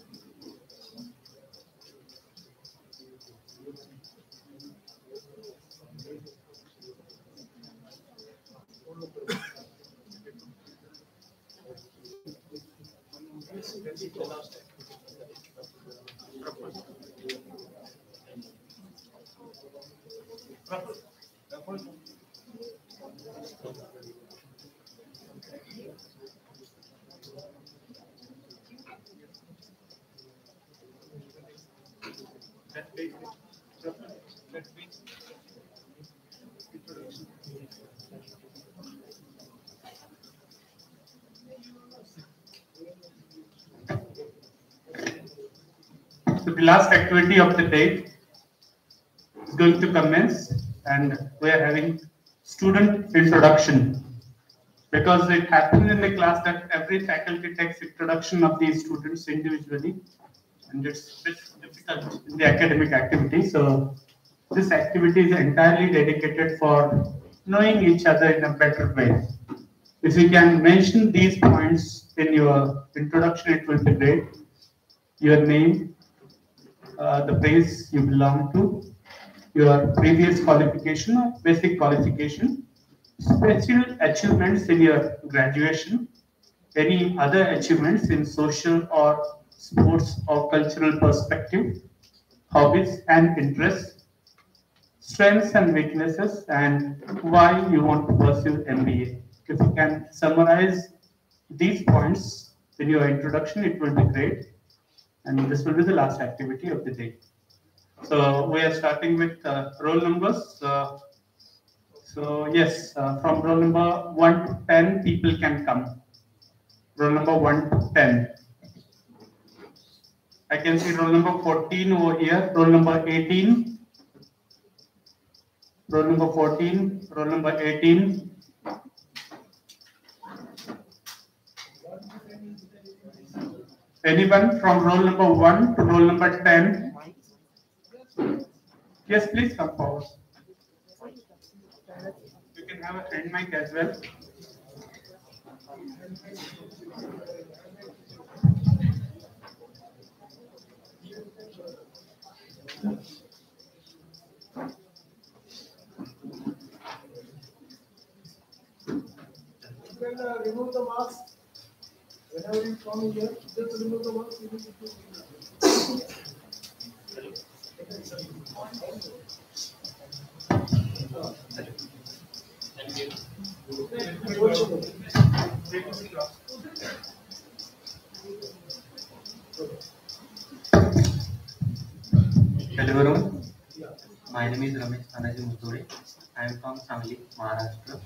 [SPEAKER 7] So the last activity of the day is going to commence, and we are having student introduction. Because it happens in the class that every faculty takes introduction of these students individually, and it's a bit difficult in the academic activity. So this activity is entirely dedicated for knowing each other in a better way. If you can mention these points in your introduction, it will be great. Your name, the place you belong to, your previous qualification or basic qualification, special achievements in your graduation, any other achievements in social or sports or cultural perspective, hobbies and interests, strengths and weaknesses, and why you want to pursue MBA. If you can summarize these points in your introduction, it will be great. And this will be the last activity of the day. So we are starting with roll numbers. So yes, from roll number 1 to 10, people can come. Roll number 1 to 10. I can see roll number 14 over here, roll number 18, roll number 14, roll number 18, Anyone from roll number 1 to roll number 10? Yes, please come forward. You can have a hand mic as well.
[SPEAKER 5] You can remove the mask. Whenever you come here, just remove the mask.
[SPEAKER 8] Hello everyone, my name is Ramesh Tanaji Muthure. I am from Sangli, Maharashtra.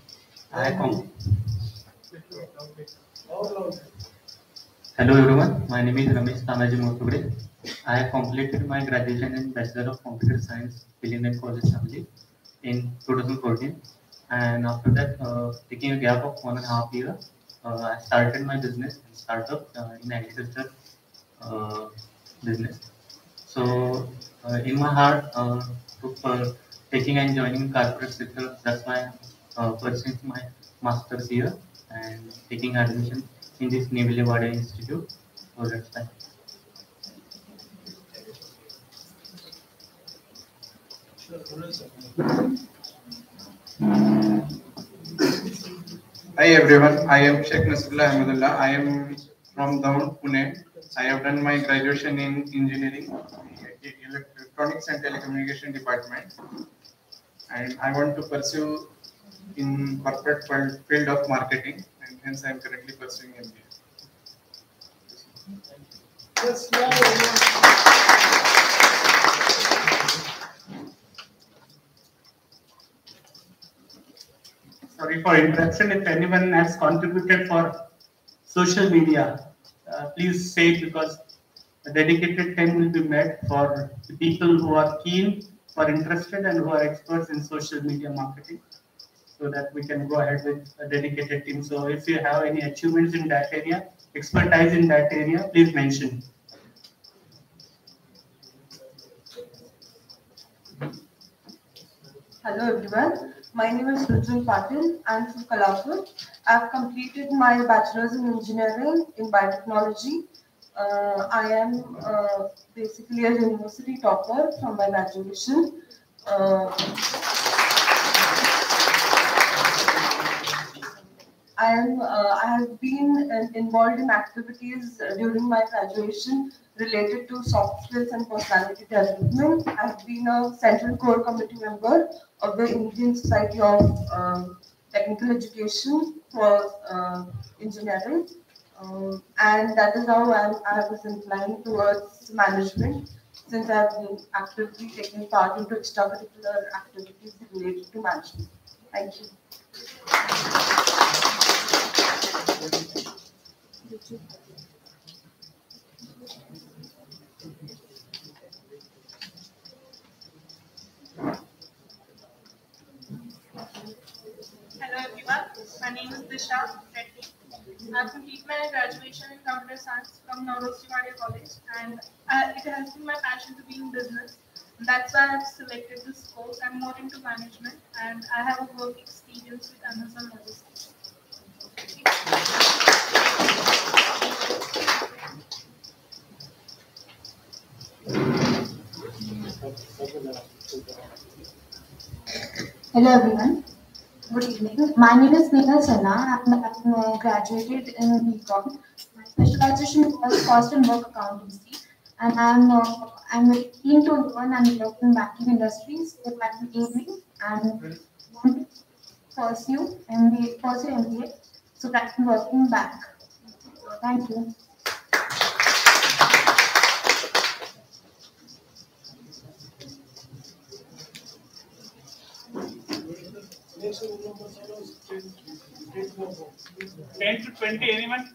[SPEAKER 8] Hello everyone, my name is Ramesh Tanaji Muthure. I have completed my graduation in Bachelor of Computer Science, Pillian College, Sangli in 2014. And after that, taking a gap of 1.5 years, I started my business, startup in agriculture business. So in my heart, to taking and joining corporate sector, that's why pursuing my master's here and taking admission in this Neville Wade Institute. So that's why.
[SPEAKER 9] Hi everyone, I am Sheikh Nasrullah Ahmadullah. I am from Daun, Pune. I have done my graduation in engineering, electronics and telecommunication department, and I want to pursue in corporate field of marketing, and hence I am currently pursuing MBA.
[SPEAKER 5] Yes,
[SPEAKER 7] Sorry for interruption. If anyone has contributed for social media, please say it, because a dedicated time will be made for the people who are keen, who are interested, and who are experts in social media marketing, so that we can go ahead with a dedicated team. So if you have any achievements in that area, expertise in that area, please mention.
[SPEAKER 10] Hello everyone, my name is Rujul Patil. I am from Kalapur. I have completed my bachelor's in engineering in biotechnology. I am basically a university topper from my graduation. I have been involved in activities during my graduation related to soft skills and personality development. I have been a central core committee member of the Indian Society of Technical Education for Engineering, and that is how I was inclined towards management, since I have been actively taking part into extracurricular activities related to management. Thank you.
[SPEAKER 11] Hello everyone, my name is Disha Reddy. I have completed my graduation in computer science from Nauroji Wade College, and it has been my passion to be in business. That's why I've selected this course. I'm more into management, and I have a work experience with Amazon Logistics.
[SPEAKER 12] Hello everyone. Good evening. My name is Neha Chenna. I'm graduated in BCom. My specialization was cost and work accountancy, and I'm very keen to learn and work in banking industries so that I'm able and want to pursue MBA so that I'm working back. Thank you.
[SPEAKER 5] Next number
[SPEAKER 7] 10 to 20, anyone?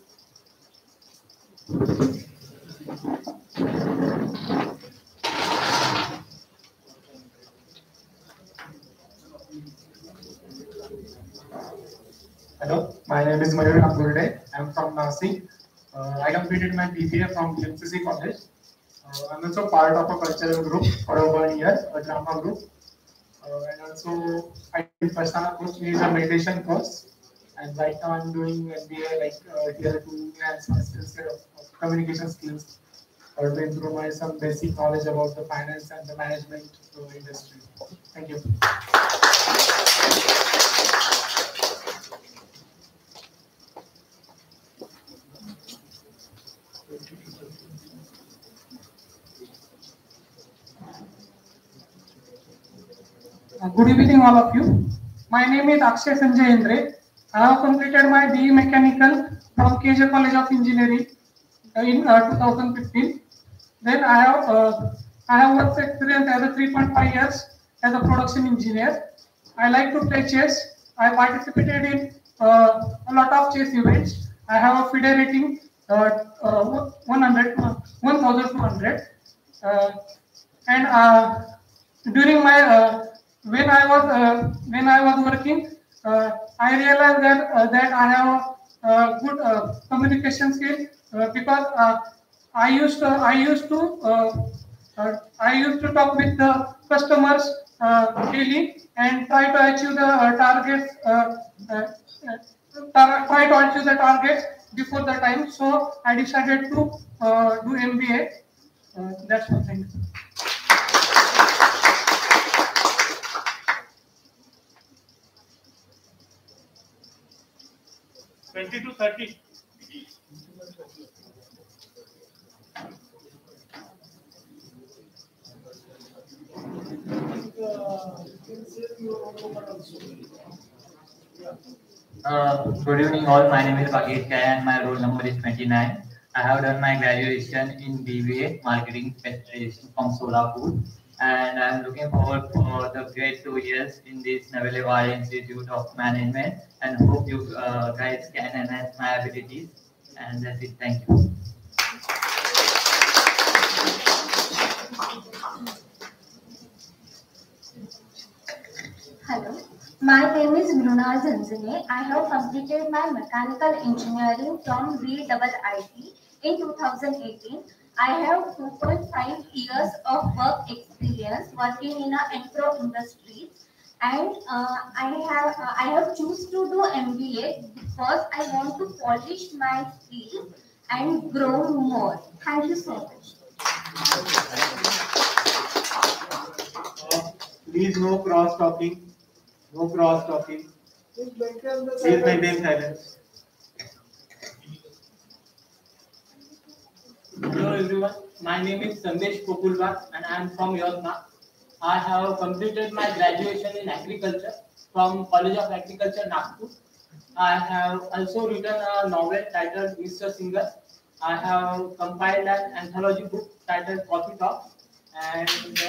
[SPEAKER 13] Hello, my name is Mayur Amburde. I am from Nashik. I completed my BBA from MCC College. I'm also part of a cultural group for over 1 year, a drama group. And also I did Pastana course, which is a meditation course. And right now I'm doing MBA here to enhance my skills of communication skills or to improve my some basic knowledge about the finance and the management industry. Thank you.
[SPEAKER 14] Good evening, all of you. My name is Akshay Sanjay Indre. I have completed my BE Mechanical from KJ College of Engineering in 2015. Then I have work experience as a 3.5 years as a production engineer. I like to play chess. I participated in a lot of chess events. I have a FIDE rating 1200. And during my when I was working, I realized that I have good communication skill because I used to talk with the customers daily and try to achieve the targets. Try to achieve the targets before the time. So I decided to do MBA. That's one thing.
[SPEAKER 7] $20 to $30.
[SPEAKER 15] Good evening all, my name is Bhagesh Kaya and my roll number is 29. I have done my graduation in BBA Marketing Specialization from Solapur and I am looking forward for the great 2 years in this Naval Institute of Management and hope you guys can enhance my abilities and that's it. Thank you.
[SPEAKER 12] Hello, my name is Mrunal Zanzane. I have completed my mechanical engineering from VIIT in 2018. I have 2.5 years of work experience working in a agro industry, and I have choose to do MBA because I want to polish my skills and grow more. Thank you so much.
[SPEAKER 4] Please no cross talking. No cross talking. Please maintain silence.
[SPEAKER 8] Hello everyone, my name is Sandesh Populwar and I am from Yotna. I have completed my graduation in agriculture from College of Agriculture, Nagpur. I have also written a novel titled Mr. Singer. I have compiled an anthology book titled Coffee Talk and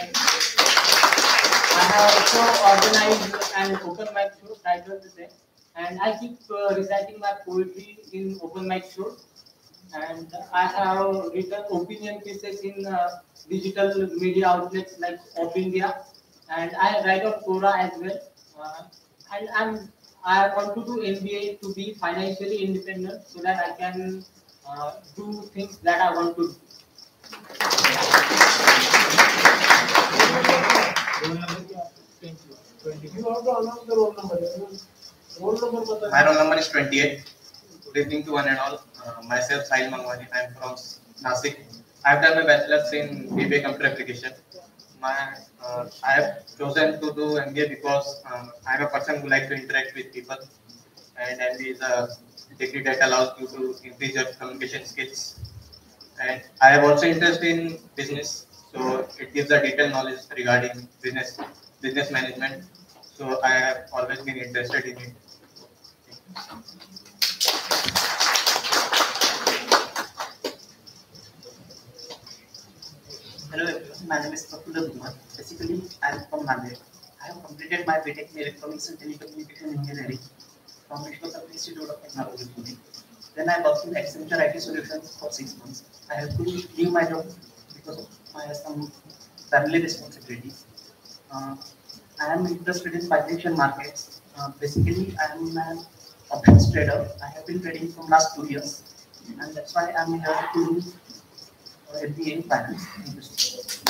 [SPEAKER 8] I have also organized an open mic show titled the same. And I keep reciting my poetry in open mic shows. And I have written opinion pieces in digital media outlets like Op India, and I write on Quora as well. And I want to do MBA to be financially independent so that I can do things that I want to do.
[SPEAKER 1] My roll number is 28. Good evening to one and all. Myself, Sahil Mangwani. I am from Nasik. I have done my bachelor's in BBA Computer Application. I have chosen to do MBA because I am a person who likes to interact with people, and MBA is a degree that allows you to increase your communication skills. And I have also interest in business, so it gives a detailed knowledge regarding business management. So I have always been interested in it.
[SPEAKER 16] Hello everyone, my name is Prafulla Kumar. Basically, I am from Nanded. I have completed my BTech in Electronics and Telecommunication Engineering from Vishwakarma Institute of Technology, Pune. Then I worked in Accenture IT Solutions for 6 months. I have to leave my job because of my some family responsibilities. I am interested in financial markets. Basically, I am an options trader. I have been trading from last 2 years. and that's why I'm here to do MBA in finance. Thank you so much.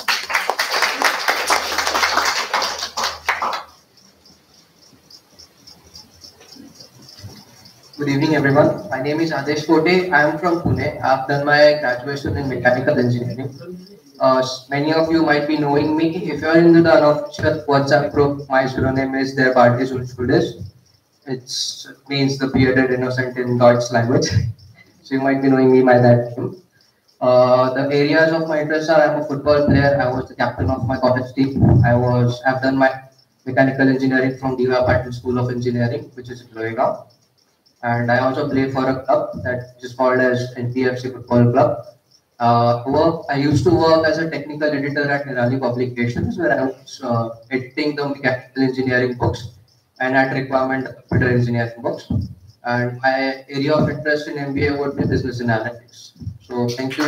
[SPEAKER 17] Good evening, everyone. My name is Adesh Kote. I am from Pune. I have done my graduation in mechanical engineering. Many of you might be knowing me. If you are in the unofficial WhatsApp group, my pseudonym is Der Bharti Sulschulis. It means the bearded innocent in Deutsch language. So you might be knowing me by that name. The areas of my interest are: I'm a football player. I was the captain of my college team. I've done my mechanical engineering from D.Y. Patil School of Engineering, which is in Loigaon. And I also play for a club that is called as NPFC Football Club. I used to work as a technical editor at Nirali Publications, where I was editing the mechanical engineering books and at requirement computer engineering books. And my area of interest in MBA would be business analytics. So thank you.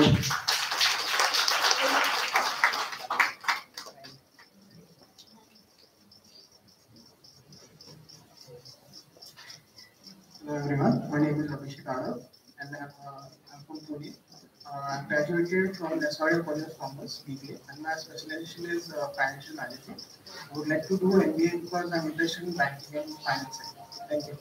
[SPEAKER 13] Hello everyone, my name is Abhishek Arav and I'm from Pune. I graduated from SRM College of Commerce, BBA, and my specialization is financial management. I would like to do MBA because I'm interested in banking and finance. Thank you.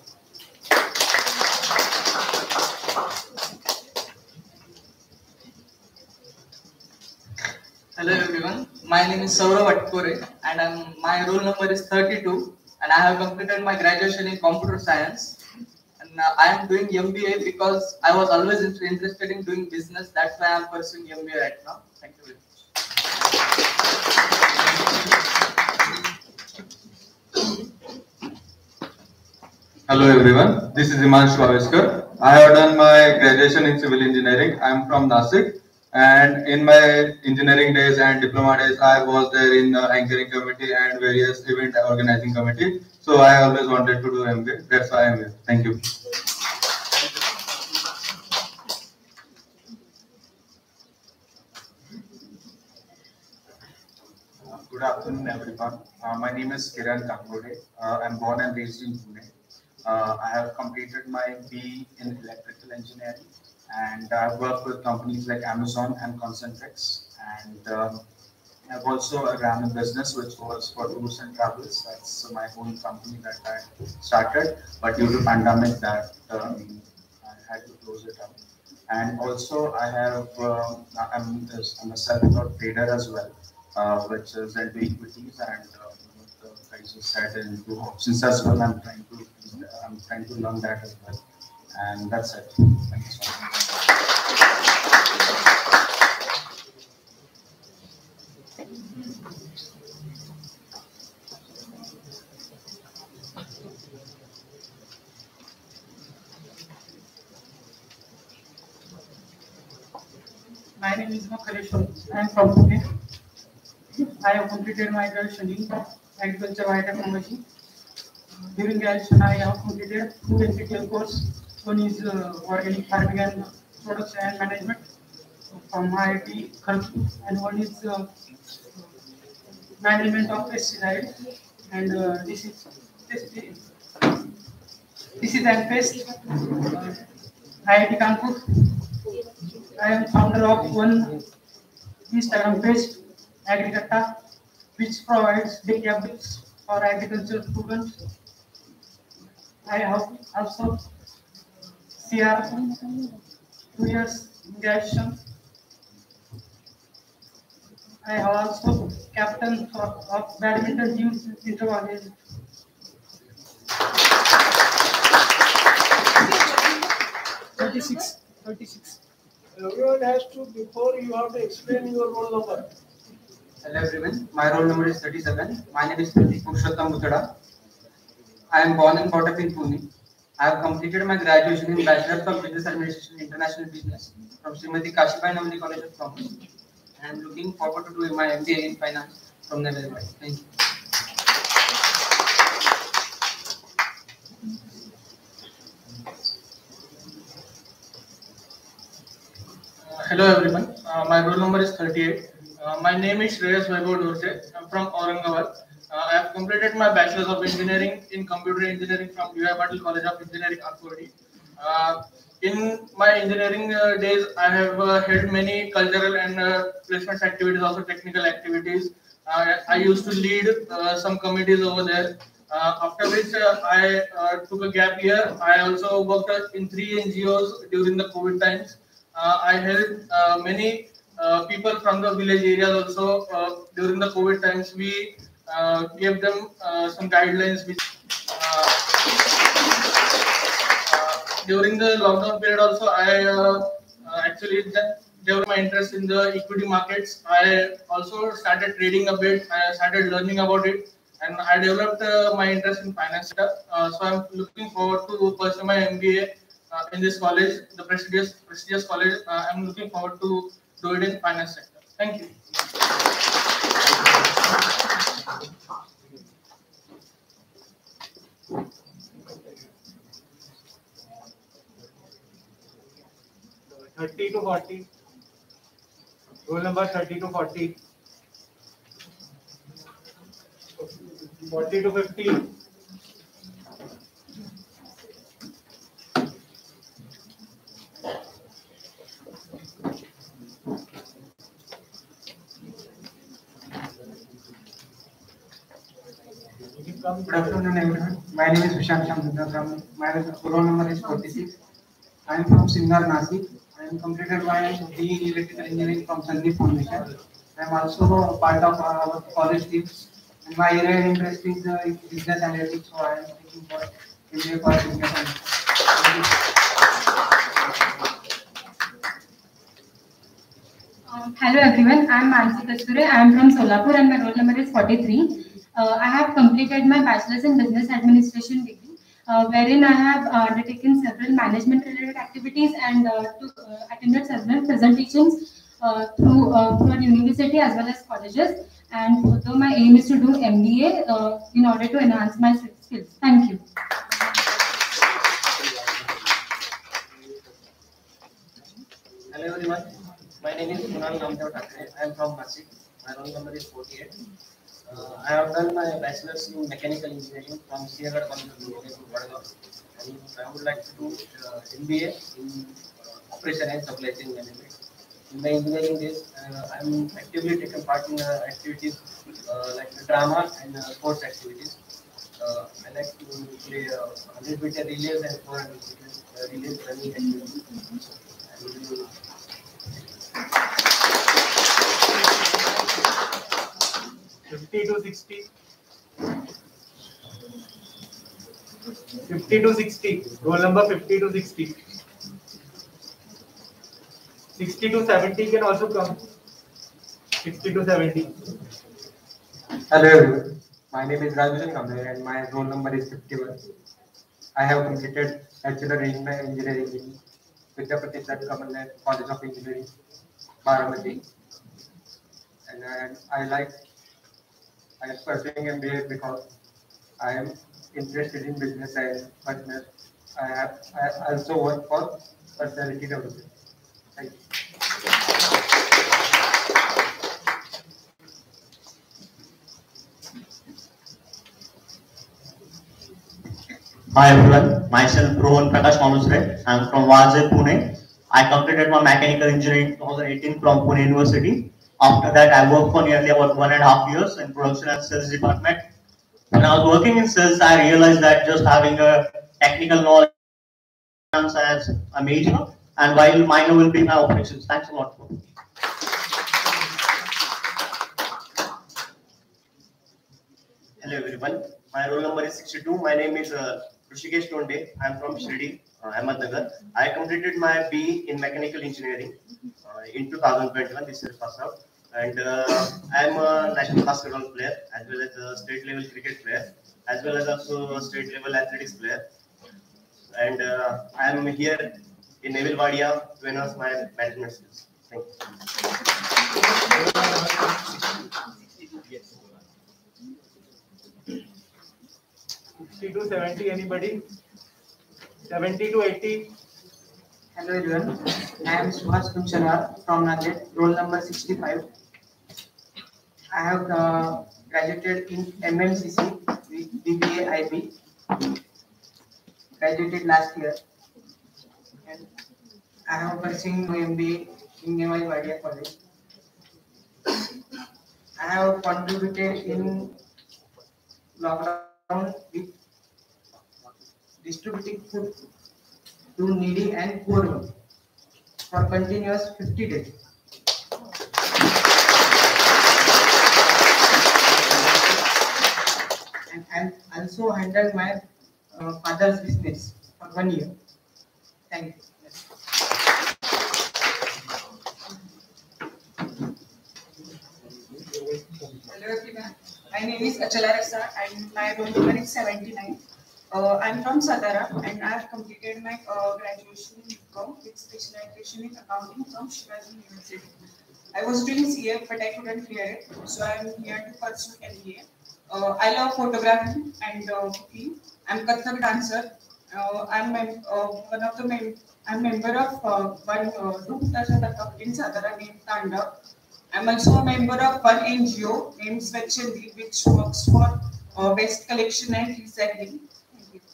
[SPEAKER 18] Hello everyone, my name is Saurav Atkore and my roll number is 32 and I have completed my graduation in computer science. And I am doing MBA because I was always interested in doing business. That's why I am pursuing MBA right now. Thank you very much.
[SPEAKER 19] Hello everyone, this is Himanshu Aviskar. I have done my graduation in civil engineering. I am from Nasik, and in my engineering days and diploma days, I was there in anchoring committee and various event organizing committee. So I always wanted to do MBA. That's why I am here. Thank you.
[SPEAKER 20] Good afternoon, everyone. My name is Kiran Kangode. I'm born and raised in Pune. I have completed my BE in electrical engineering, and I've worked with companies like Amazon and Concentrix. And I've also ran a business which was for tours and travels. That's my own company that I started, but due to pandemic, that I had to close it up. And also, I'm a self-taught trader as well, which is into equities and the prices set into options as well. I'm trying to learn that as well, and that's it. Thank you so much.
[SPEAKER 14] My name is Makareshwar. I am from Pune. I have completed my graduation in agriculture biotechnology. During graduation, I have completed 2 NPTEL course. One is organic farming and production and management from IIT Kharagpur, and one is management of pesticide and disease and pest. IIT Kanpur. I am founder of one Instagram page, Agriculta, which provides dictables for agricultural students. I have also CR 2 years graduation. I have also captain of badminton team in Intervalley. Thirty-six.
[SPEAKER 5] Everyone has to, before you have to explain your roll number.
[SPEAKER 17] Hello everyone, my roll number is 37. My name is Pratik Purushottam Buttada. I am born and brought up in Pune. I have completed my graduation in Bachelor of Business Administration International Business from Srimati Kashibai Navani College of Commerce. I am looking forward to doing my MBA in Finance from Naval. Thank you.
[SPEAKER 18] Hello everyone, my roll number is 38. My name is Shreyas Vaibhav Dorse. I'm from Aurangabad. I have completed my Bachelor's of Engineering in Computer Engineering from D.Y. Patil College of Engineering, Akurdi. in my engineering days, I have held many cultural and placement activities, also technical activities. I used to lead some committees over there. After which I took a gap year. I also worked in 3 NGOs during the COVID times. I helped many people from the village areas also during the COVID times. We gave them some guidelines which during the lockdown period also I actually developed my interest in the equity markets. I also started trading a bit. I started learning about it, and I developed my interest in finance. So I'm looking forward to pursue my MBA in this college, the prestigious college. I'm looking forward to do it in finance sector. Thank you.
[SPEAKER 4] Thirty to 40. Roll number 30 to 40. 40 to 50.
[SPEAKER 21] Good afternoon, everyone. My name is Vishal Shamdra. My roll number is 46. I am from Sinnar, Nasik. I am completed my BE in Electrical Engineering from Sandeep Foundation. I am also a part of our college team. And my area of interest is business analytics, so I am taking for MBA for business analytics.
[SPEAKER 12] Hello everyone, I am Mansi Kasture. I am from Solapur and my roll number is 43. I have completed my bachelor's in business administration degree, wherein I have undertaken several management related activities and attended several presentations through our university as well as colleges. And further, my aim is to do MBA in order to enhance my skills. Thank you.
[SPEAKER 22] Hello everyone, my name is Kunal Namdev Thakre. I am from Nasik. My roll number is 48. I have done my bachelor's in mechanical engineering from Sierra College of Engineering, Vadagaon. And I would like to do MBA in operation and supply chain management. In my engineering days, I am actively taking part in activities like drama and sports activities. I like to play 100 meter relays and 400 meter relays running activities. And,
[SPEAKER 4] 50 to 60. 50 to 60. Roll number 50 to 60. 60 to 70 can also come. 60 to 70.
[SPEAKER 21] Hello everyone. My name is Rajan Kamble and my roll number is 51. I have completed Bachelor in Engineering in Vidyapati Sir Kamal College of Engineering, Baramati. And I am pursuing MBA because I am interested in business and partner. I also work for personality development. Thank you.
[SPEAKER 23] Hi everyone, myself Rohan Prakash Malusre. I am from Vaje, Pune. I completed my mechanical engineering in 2018 from Pune University. After that, I worked for nearly about 1.5 years in production and sales department. When I was working in sales, I realized that just having a technical knowledge as a major, and while minor will be my operations. Thanks a lot.
[SPEAKER 24] Hello everyone, my roll number is 62. My name is Rushikesh Tonde. I am from Shirdi, Ahmednagar. I completed my BE in mechanical engineering in 2021. This is first out, and I am a national basketball player as well as a state level cricket player as well as also a state level athletics player. And I am here in Neville Vadia to enhance my management skills. Thank you.
[SPEAKER 4] 60 to 70, anybody? 70 to 80.
[SPEAKER 21] Hello everyone, I am Subhash Kunchara from Naget, roll number 65. I have graduated in MMCC, BBA IB, graduated last year. And
[SPEAKER 2] I have pursuing my MBA in Nemal Wadia College. I have contributed in lockdown with distributing food to needy and poor for continuous 50 days. And also handled my father's business for 1 year. Thank you.
[SPEAKER 3] Hello everyone, my name is Achala Rasa and my roll number is 79. I'm from Satara and I have completed my graduation in BCom with specialization in accounting from Shivaji University. I was doing CA but I couldn't clear it, so I'm here to pursue MBA. I love photography and cooking. I'm Kathak dancer. I'm I'm member of one group in Satara named Tanda. I'm also a member of one NGO named Swachhandi, which works for waste collection and recycling. Thank you.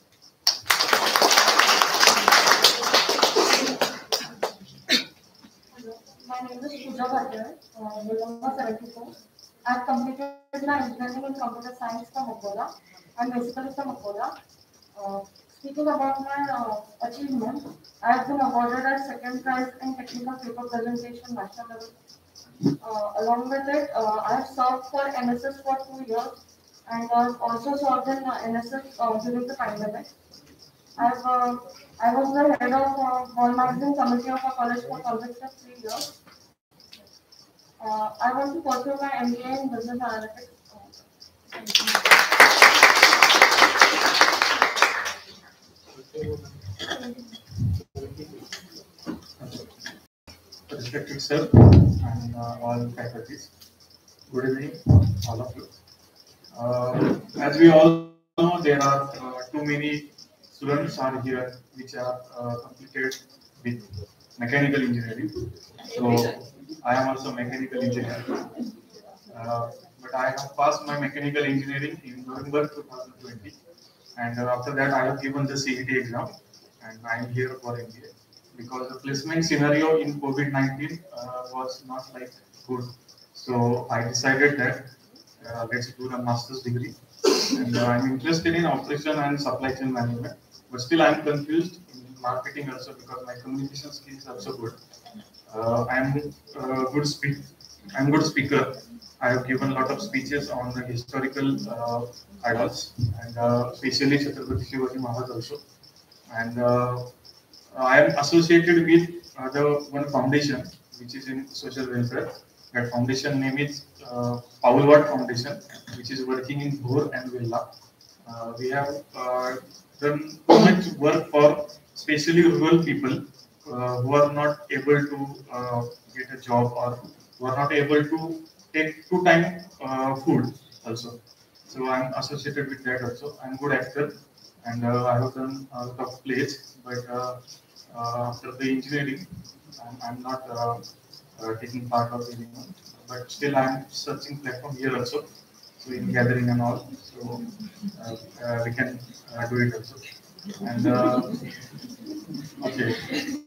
[SPEAKER 12] Hello, my name is Pooja Bhattacharya, roll number 74. I have completed my engineering in computer science from Akola. I'm basically from Akola. Speaking about my achievement, I have been awarded as second prize in technical paper presentation national level. Along with it, I have served for NSS for 2 years and also served in NSS during the pandemic. I was the head of Ball Magazine Committee of our college for consecutive 3 years. I want to pursue my MBA in Business Analytics.
[SPEAKER 20] Respected sir and all faculties, good evening, all of you. As we all know, there are too many students are here which are completed with mechanical engineering. So I am also mechanical engineer, but I have passed my mechanical engineering in November 2020, and after that I have given the CET exam, and I am here for MBA. Because the placement scenario in COVID-19 was not like good. So I decided that let's do a master's degree. And I'm interested in operation and supply chain management, but still I'm confused in marketing also because my communication skills are so good. I'm a good speaker. I have given a lot of speeches on the historical idols, and especially Chhatrapati Shivaji Maharaj also. And I am associated with one foundation which is in social welfare. That foundation name is Paul Watt Foundation, which is working in Bhor and Vella. We have done too much work for especially rural people who are not able to get a job or who are not able to take two-time food also. So I am associated with that also. I am a good actor and I have done a lot of plays, but after the engineering, I'm not taking part of it anymore. But still, I'm searching platform here also, so in gathering and all, so we can do it also. And okay.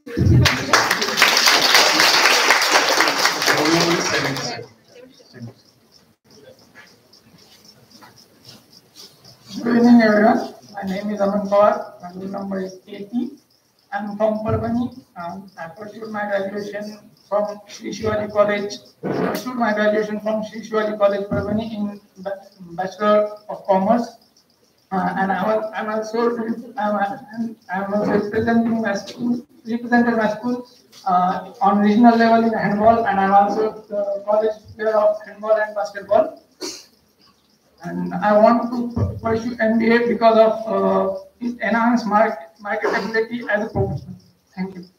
[SPEAKER 14] Good evening, everyone. My name is Aman Pawar. My roll number is 80. I'm from Parbhani. I pursued my graduation from Sri Shivaji College. Parbhani in Bachelor of Commerce. And I'm also representing my school, represented my school on regional level in handball, and I'm also the college player of handball and basketball. And I want to pursue MBA because of it enhanced marketability as a professional. Thank you.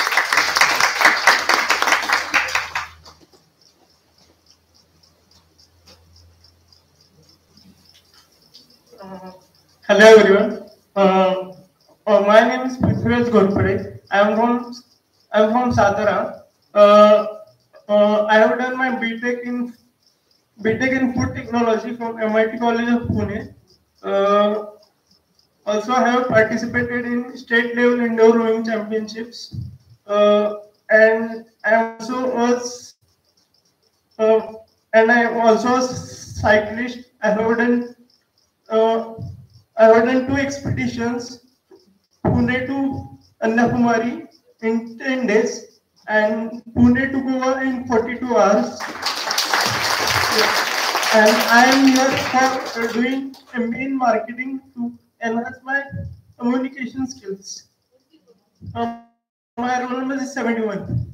[SPEAKER 6] Hello everyone. My name is Prithviraj Ghorpade. I am from Satara. I have done my BTech in Food Technology from MIT College of Pune. Also, I have participated in state level indoor rowing championships. And I also was and I am also a cyclist. I have done 2 expeditions, Pune to Kanyakumari in 10 days and Pune to Goa in 42 hours. And I am here for doing MBA in marketing to enhance my communication skills. My roll number is 71.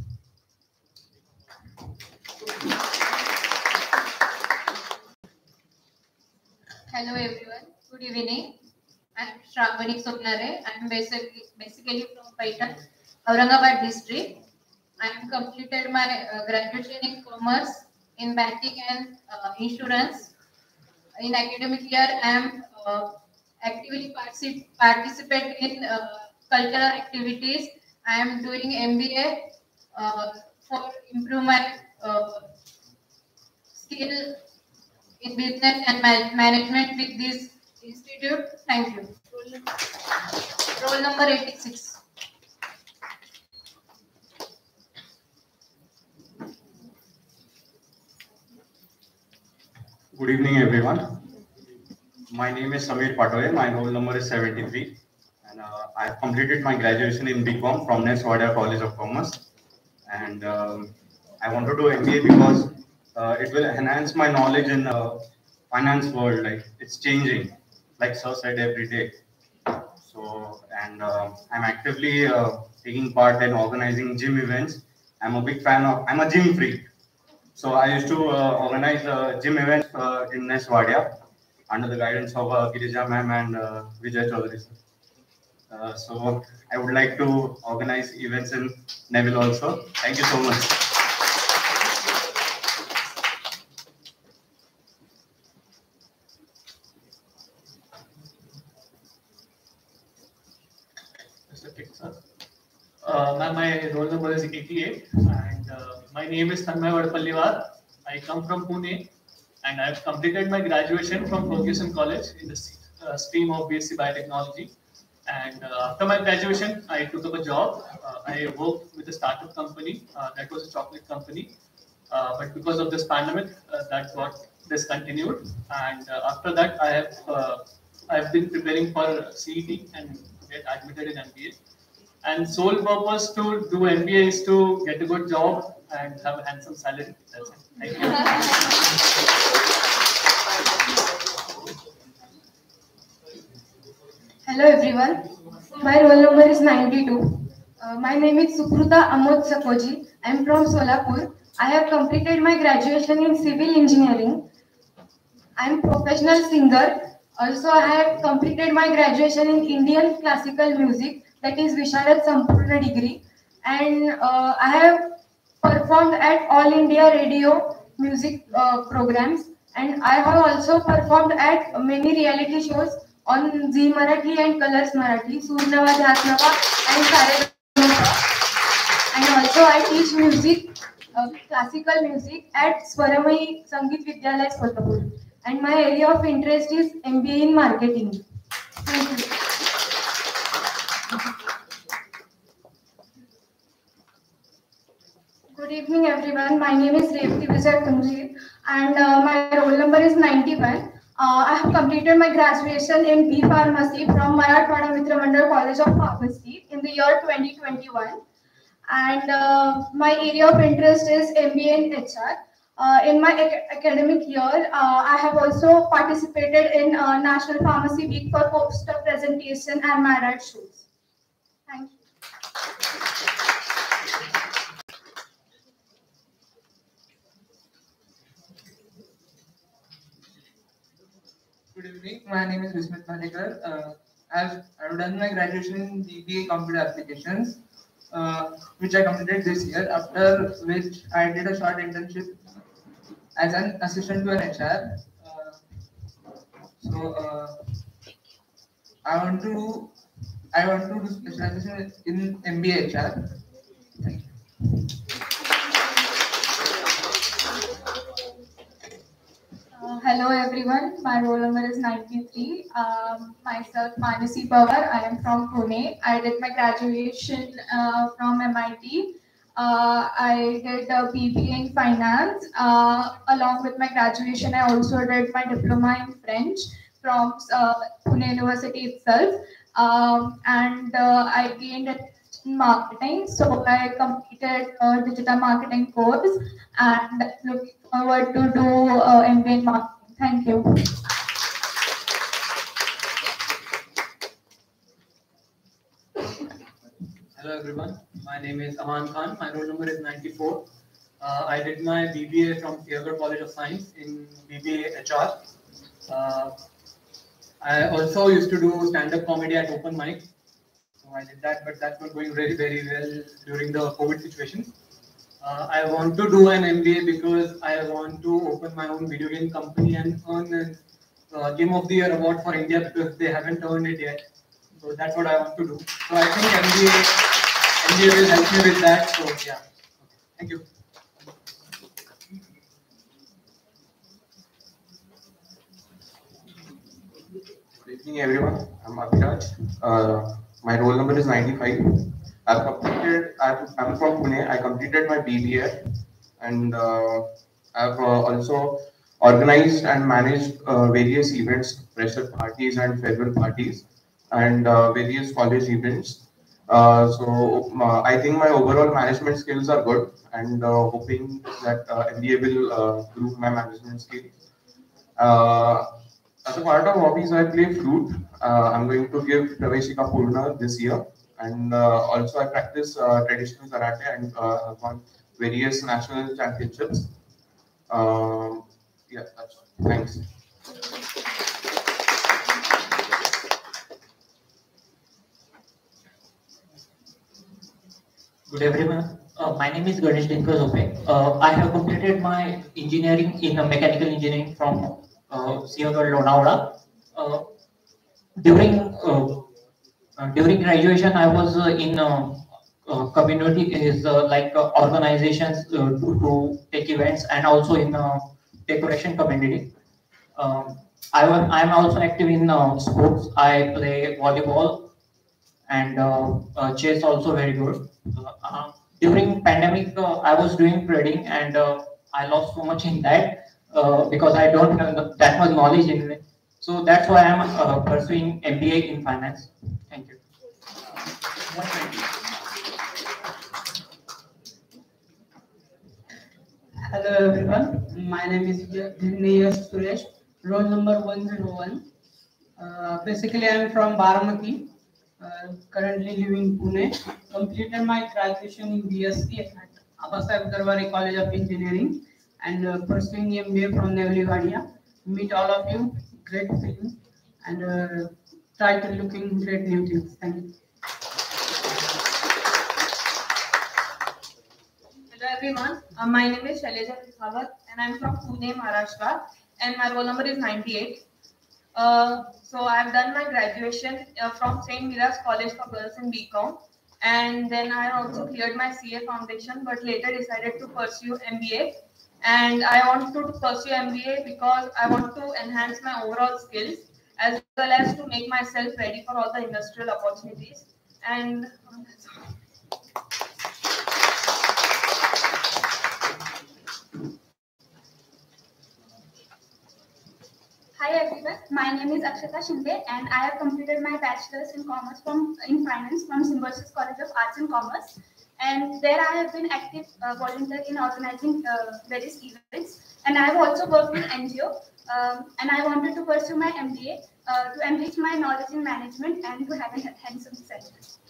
[SPEAKER 7] Hello everyone, good evening. I am Shravani Sopnare. I am basically from Paitan, Aurangabad district. I have completed my graduation in commerce, in banking and insurance. In academic year, I am actively participate in cultural activities. I am doing MBA for improve my skill in business and management with this institute. Thank you. Roll number 86.
[SPEAKER 9] Good evening, everyone. My name is Samir Patoye. My roll number is 73. And I have completed my graduation in BCom from NES Wadia College of Commerce. And I want to do MBA because it will enhance my knowledge in finance world. Like it's changing, like sir said, every day. So, and I'm actively taking part in organizing gym events. I'm a gym freak. So I used to organize gym events in NES Wadia under the guidance of Girija ma'am and Vijay Chaudhary sir. So I would like to organize events in Neville also. Thank you so much.
[SPEAKER 10] My roll number is 88 and my name is Tanmay Vadapalliwar. I come from Pune and I have completed my graduation from Ferguson College in the stream of BSc Biotechnology. And after my graduation, I took up a job. I worked with a startup company that was a chocolate company. But because of this pandemic, that got discontinued. And after that, I have been preparing for CET and to get admitted in MBA. And sole purpose to do MBA is to get a good job and have a handsome salary. That's it. Thank you.
[SPEAKER 12] Hello everyone. My roll number is 92. My name is Sukruta Amod Sakoji. I am from Solapur. I have completed my graduation in civil engineering. I am professional singer. Also, I have completed my graduation in Indian classical music, that is Visharad Sampurna degree. And I have performed at All India Radio music programs. And I have also performed at many reality shows on Zee Marathi and Colors Marathi, Surnava, Jhatnava and Saregama. And also I teach music, classical music at Swaramai Sangeet Vidyalaya, Kolhapur. And my area of interest is MBA in marketing. Thank you. Good evening, everyone. My name is Revati Vijay Kunji, and my roll number is 91. I have completed my graduation in B Pharmacy from Marathwada Mitra Mandal College of Pharmacy in the year 2021. And my area of interest is MBA in HR. In my academic year, I have also participated in National Pharmacy Week for poster presentation and Mad shows. Thank you.
[SPEAKER 18] Good evening. My name is Vismit Madekar. I've done my graduation in BBA Computer Applications, which I completed this year. After which I did a short internship as an assistant to an HR. I want to do specialization in MBA HR. Thank you.
[SPEAKER 1] Hello everyone, my roll number is 93. Myself Manasi Pawar, I am from Pune. I did my graduation from MIT. I did a BBA in finance. Along with my graduation, I also did my diploma in French from Pune University itself. I gained it in marketing, so I completed a digital marketing course and looking forward to do MBA in marketing. Thank you.
[SPEAKER 10] Hello everyone, my name is Aman Khan. My roll number is 94. I did my BBA from Theater College of Science in BBA HR. I also used to do stand-up comedy at open mic. So I did that, but that's not going very well during the COVID situation. I want to do an MBA because I want to open my own video game company and earn a Game of the Year award for India because they haven't earned it yet. So that's what I want to do. So I think MBA will help me with that. So yeah, thank you.
[SPEAKER 20] Good evening, everyone. I'm Abhiraj. My roll number is 95. I'm from Pune. I completed my BBA and I've also organized and managed various events, fresher parties and farewell parties, and various college events. I think my overall management skills are good, and hoping that MBA will improve my management skills. As a part of hobbies, I play flute. I'm going to give Praveshika Purna this year. And also I practice traditional karate and have won various national championships. Yeah, that's all. Thanks.
[SPEAKER 8] Good everyone. My name is Ganesh Dinkar Zope. I have completed my engineering in mechanical engineering from Siagar Lonavala. During graduation, I was in community organizations to take events and also in decoration community. I am also active in sports. I play volleyball and chess also very good. During pandemic, I was doing trading and I lost so much in that because I don't have that much knowledge in it. So that's why I am pursuing MBA in finance. Thank you.
[SPEAKER 11] Hello everyone, my name is Dhirnesh Suresh, roll number 101. Basically, I am from Baramati, currently living in Pune. Completed my graduation in BSc at Abasaheb Darware College of Engineering and pursuing MBA from Nevli Vadia. Meet all of you, great feeling, and try to looking great new things. Thank you.
[SPEAKER 3] Hello everyone, my name is Shaileja Khawat and I am from Pune, Maharashtra, and my roll number is 98. So I have done my graduation from St. Mira's College for Girls in BCom, and then I also cleared my CA foundation, but later decided to pursue MBA. And I want to pursue MBA because I want to enhance my overall skills as well as to make myself ready for all the industrial opportunities. And
[SPEAKER 15] Hi everyone, my name is Akshata Shinde and I have completed my bachelor's in commerce in finance from Symbiosis College of Arts and Commerce, and there I have been active volunteer in organizing various events, and I have also worked with NGO, and I wanted to pursue my MBA to enrich my knowledge in management and to have a handsome self.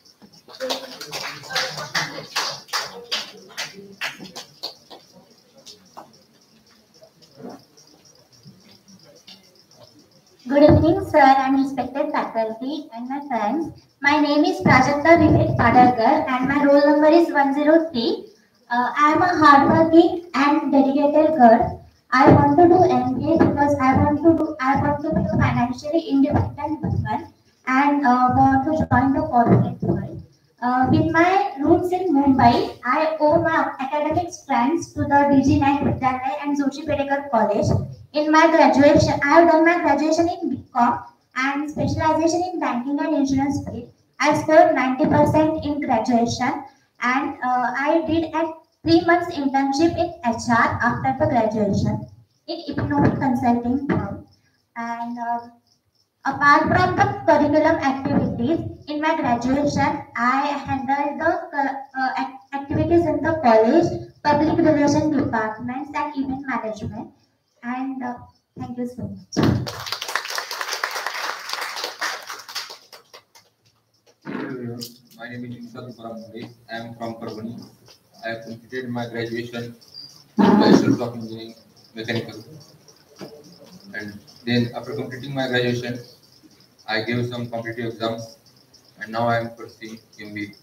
[SPEAKER 25] Good evening, sir and respected faculty and my friends. My name is Prajakta Vivek Padarkar and my roll number is 103. I am a hardworking and dedicated girl. I want to do MBA because I want to be a financially independent woman and want to join the corporate world. With my roots in Mumbai, I owe my academic strengths to the DG Naik Vidyalaya and Joshi Pedekar College. In my graduation, I have done my graduation in BCom and specialization in banking and insurance field. I scored 90% in graduation, and I did a 3 months internship in HR after the graduation in economic consulting firm. And apart from the curriculum activities, in my graduation, I handled the activities in the college, public relations departments, and event management. And thank you so much.
[SPEAKER 5] Hello everyone, my name is Yusuf Paramure. I am from Parvani. I have completed my graduation in Bachelor of Engineering Mechanical. And then after completing my graduation, I gave some competitive exams and now I am pursuing MBA.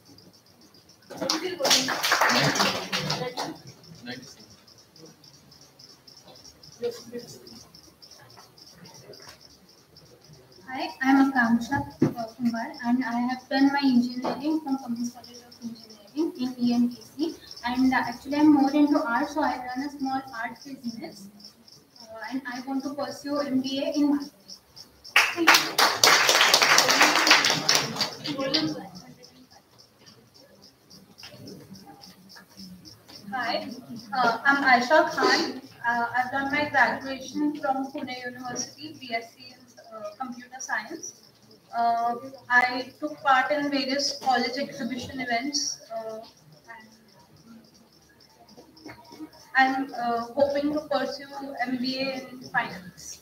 [SPEAKER 13] Hi, I am Akanksha Kumar and I have done my engineering from Commerce College of Engineering in EMTC, and actually I am more into art, so I run a small art business and I want to pursue MBA in marketing. Hi, I'm Aisha Khan. I've done my graduation from Pune University, BSc in Computer Science. I took part in various college exhibition events. I'm hoping to pursue MBA in finance.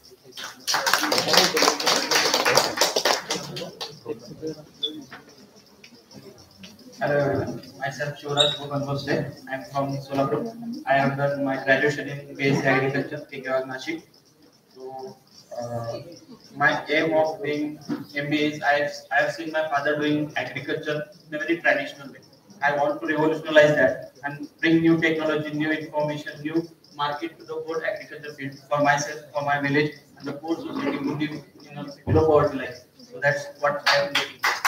[SPEAKER 16] Hello everyone, myself Shivraj Bhuvan. I am from Solapur. I have done my graduation in BSc Agriculture, KKR Nashik. So, my aim of doing MBA is I have seen my father doing agriculture in a very traditional way. I want to revolutionize that and bring new technology, new information, new market to the whole agriculture field for myself, for my village, and the poor society to live in a below poverty life. So that's what I am looking for.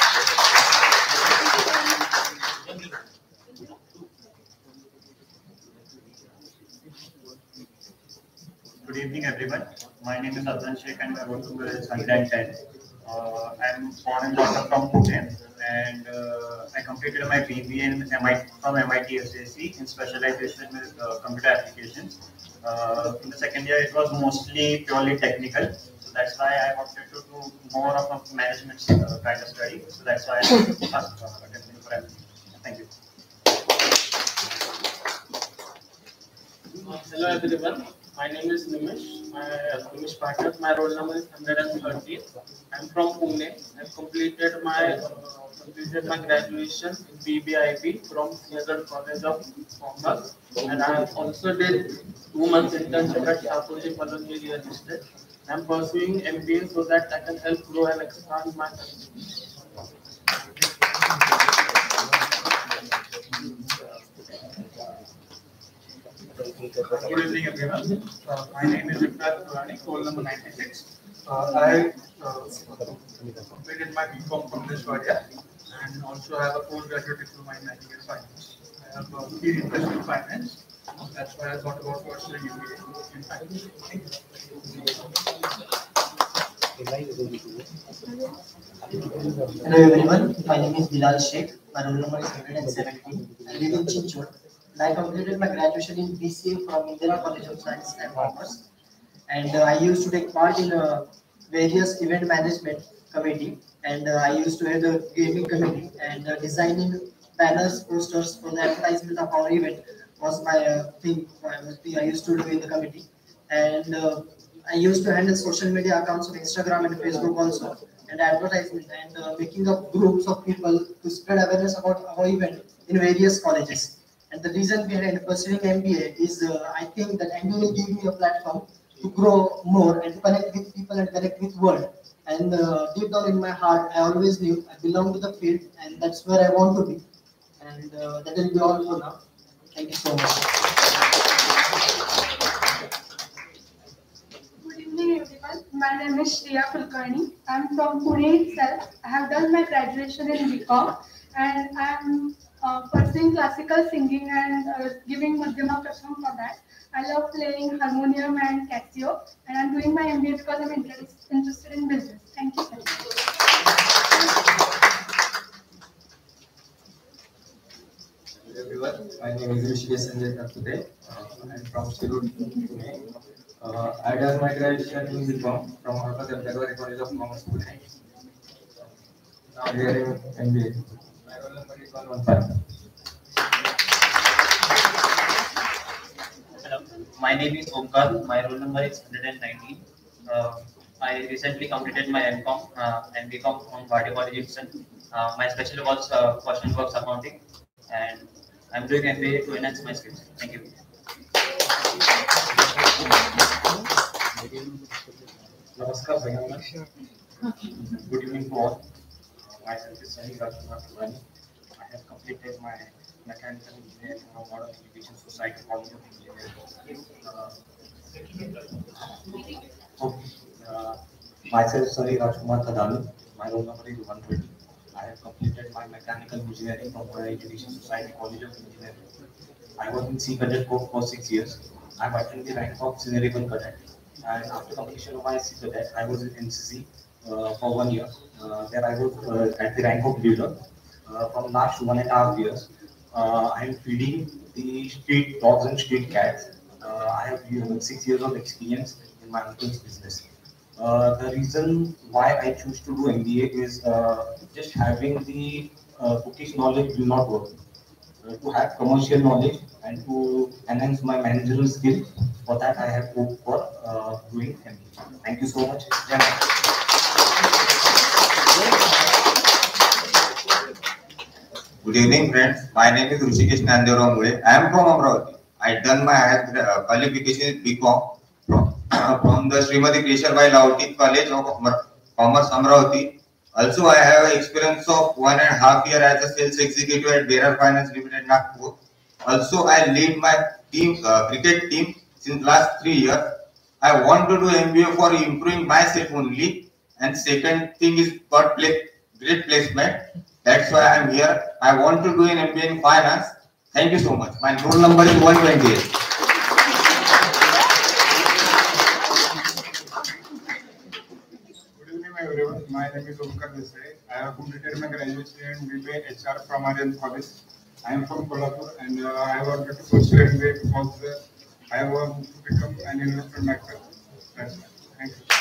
[SPEAKER 23] Good evening, everyone. My name is Adnan Sheikh and my role number is 110. I am born and brought up from Pune, and I completed my BBA from MIT SAC in specialization with computer applications. In the second year, it was mostly purely technical, so that's why I wanted to do more of a management kind of study. So that's why I attended for MBA. Thank you.
[SPEAKER 17] Hello everyone, my name is Nimish. Nimish Pathak. My roll number is 130. I'm from Pune. I've completed my graduation in BBIB from Siagat College of Commerce, and I also did 2 months internship at Shapoorji Pallonji Real Estate. I'm pursuing MBA so that I can help grow and expand my country.
[SPEAKER 19] Good evening, everyone. My name is Vikram Purani, roll number 96. I completed my BCom from Neshwadia and also have a postgraduate diploma in management finance. I have a keen interest in finance. That's why I thought about pursuing MBA in finance.
[SPEAKER 26] Hello everyone, my name is Bilal Sheikh. My roll number is 117. I live in Chinchod. I completed my graduation in BCA from Indian College of Science and Commerce, and I used to take part in various event management committee, and I used to head the gaming committee, and designing banners, posters for the advertisement of our event was my thing. I used to do in the committee, and I used to handle social media accounts of Instagram and Facebook also, and advertisement, and making up groups of people to spread awareness about our event in various colleges. And the reason behind pursuing MBA is I think that MBA will give me a platform to grow more and to connect with people and connect with world. And deep down in my heart, I always knew I belong to the field, and that's where I want to be. And that will be all for now. Thank you so much.
[SPEAKER 1] Good evening, everyone. My name is Shreya Kulkarni. I am from Pune itself. I have done my graduation in BCom,
[SPEAKER 2] and I'm pursuing classical singing and giving Madhyama Prasham for that. I love playing harmonium and Casio, and I'm doing my MBA because I'm interested in business. Thank you.
[SPEAKER 4] Hello everyone, my name is Rishikesh Sanjay Karpute. I'm from Shirur, Pune. I done my graduation in BCom from Harvard College of Commerce, Pune. Now here in MBA. My roll number is 115.
[SPEAKER 16] Hello, my name is Omkar. My roll number is 119. I recently completed my MCom and BCom from Bharti College, Houston. My specialty was Question Works Accounting, and I'm doing MBA to enhance my skills. Thank you.
[SPEAKER 14] Namaskar, Bhaiya. Good evening to all. Myself is Sunny Rajkumar. I have completed my mechanical engineering from Modern Education Society College of Engineering. Myself Sunny Rajkumar Kadami. My roll number is 120. I have completed my mechanical engineering from Modern Education Society College of Engineering. I was in C Cadet Corps for 6 years. I have attained the rank of Senior Ribbon Cadet. And after completion of my C Cadet, I was in NCC for 1 year. There I was at the rank of leader. From last 1.5 years, I am feeding the street dogs and street cats. I have 6 years of experience in my uncle's business. The reason why I choose to do MBA is just having the bookish knowledge will not work. To have commercial knowledge and to enhance my managerial skill, for that I have hoped for doing MBA. Thank you so much.
[SPEAKER 21] Good evening, friends. My name is Rishikesh Nandevarav Mule. I am from Amravati. I done my highest qualification in BCom from the Srimati Kesharbai Lauti College of Commerce, Amravati. Also, I have experience of 1.5 years as a sales executive at Berar Finance Limited, Nagpur. Also, I lead my team, cricket team since last 3 years. I want to do MBA for improving myself only. And second thing is got great placement. That's why I'm here. I want to do an MBA in finance. Thank you so much. My roll number is 128.
[SPEAKER 19] Good evening, everyone. My name is Omkar Desai. I have completed my graduation in BBA HR from Aryan College. I am from Kolhapur and I wanted to pursue MBA because I want to become an investment banker. That's it. Thank you.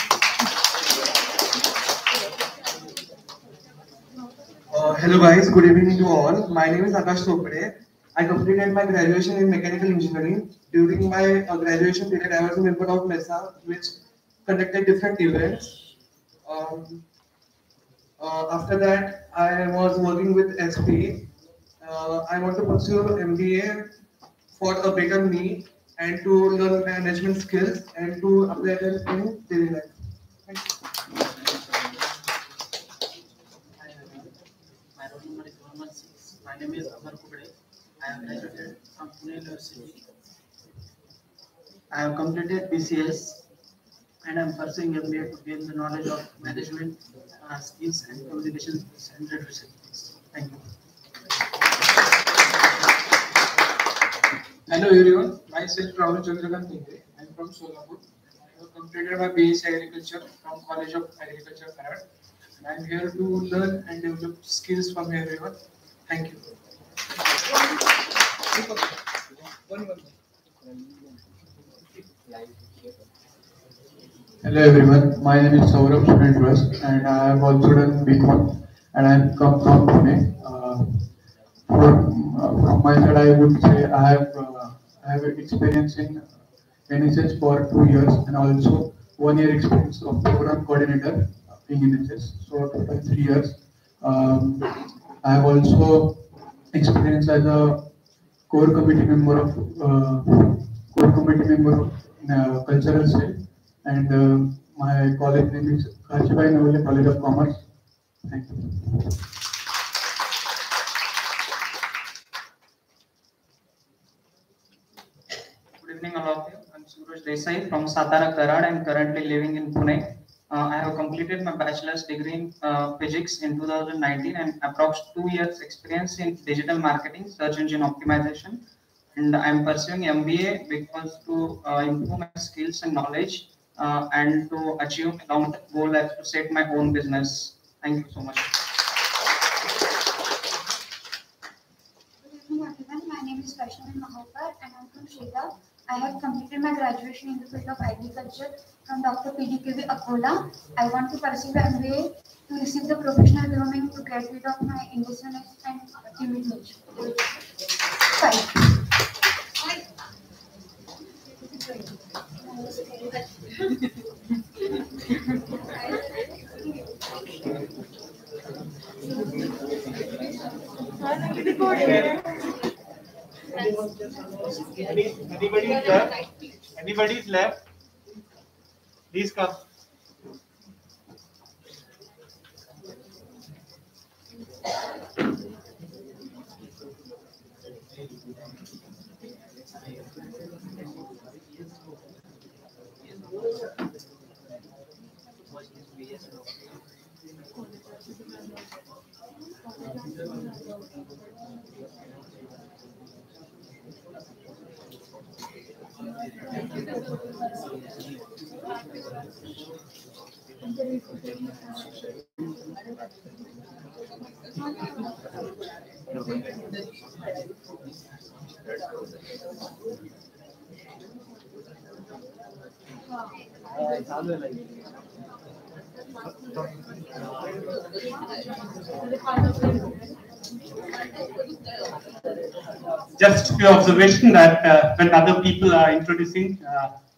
[SPEAKER 22] Hello guys, good evening to all. My name is Akash Sopade. I completed my graduation in mechanical engineering. During my graduation period, I was a member of MESA, which conducted different events. After that, I was working with SP. I want to pursue MBA for a better me and to learn management skills and to apply them in daily life. Thank you.
[SPEAKER 24] My roll number is 116. My name is Amar Kubade. I am graduated from Pune University. I have completed BCS and I am pursuing MBA to gain the knowledge of management skills and communication skills and leadership skills. Thank you.
[SPEAKER 27] Hello everyone, myself Rahul Chandrakant Pingre. I am from Solapur. I have completed my BSc Agriculture from College of Agriculture, Karad. And I am here to learn and develop skills from everyone. Thank you.
[SPEAKER 28] Hello everyone, my name is Saurabh Surendras and I have also done BCom and I have come from Pune. From my side, I would say I have experience in NSS for 2 years and also 1 year experience of program coordinator in NSS, so total 3 years. I have also experience as a core committee member of cultural cell, and my college name is Kachibai Navale College of Commerce. Thank you.
[SPEAKER 8] Good evening, all of you. I'm Suraj Desai from Satara, Karad. I'm currently living in Pune.
[SPEAKER 24] I have completed my bachelor's degree in physics in 2019 and approx 2 years experience in digital marketing, search engine optimization. And I'm pursuing MBA because to improve my skills and knowledge and to achieve a long-term goal as to set my own business. Thank you so much.
[SPEAKER 6] Good evening, everyone. My name is Vaishnavi Mahopar and I'm from Srida. I have completed my graduation in the field of agriculture from Dr. PDKV Akola. I want to pursue the MBA to receive the professional grooming to get rid of my indecisiveness and timidity. 5.
[SPEAKER 7] Anybody is left? Anybody is left? Please come. Just a few observations that when other people are introducing,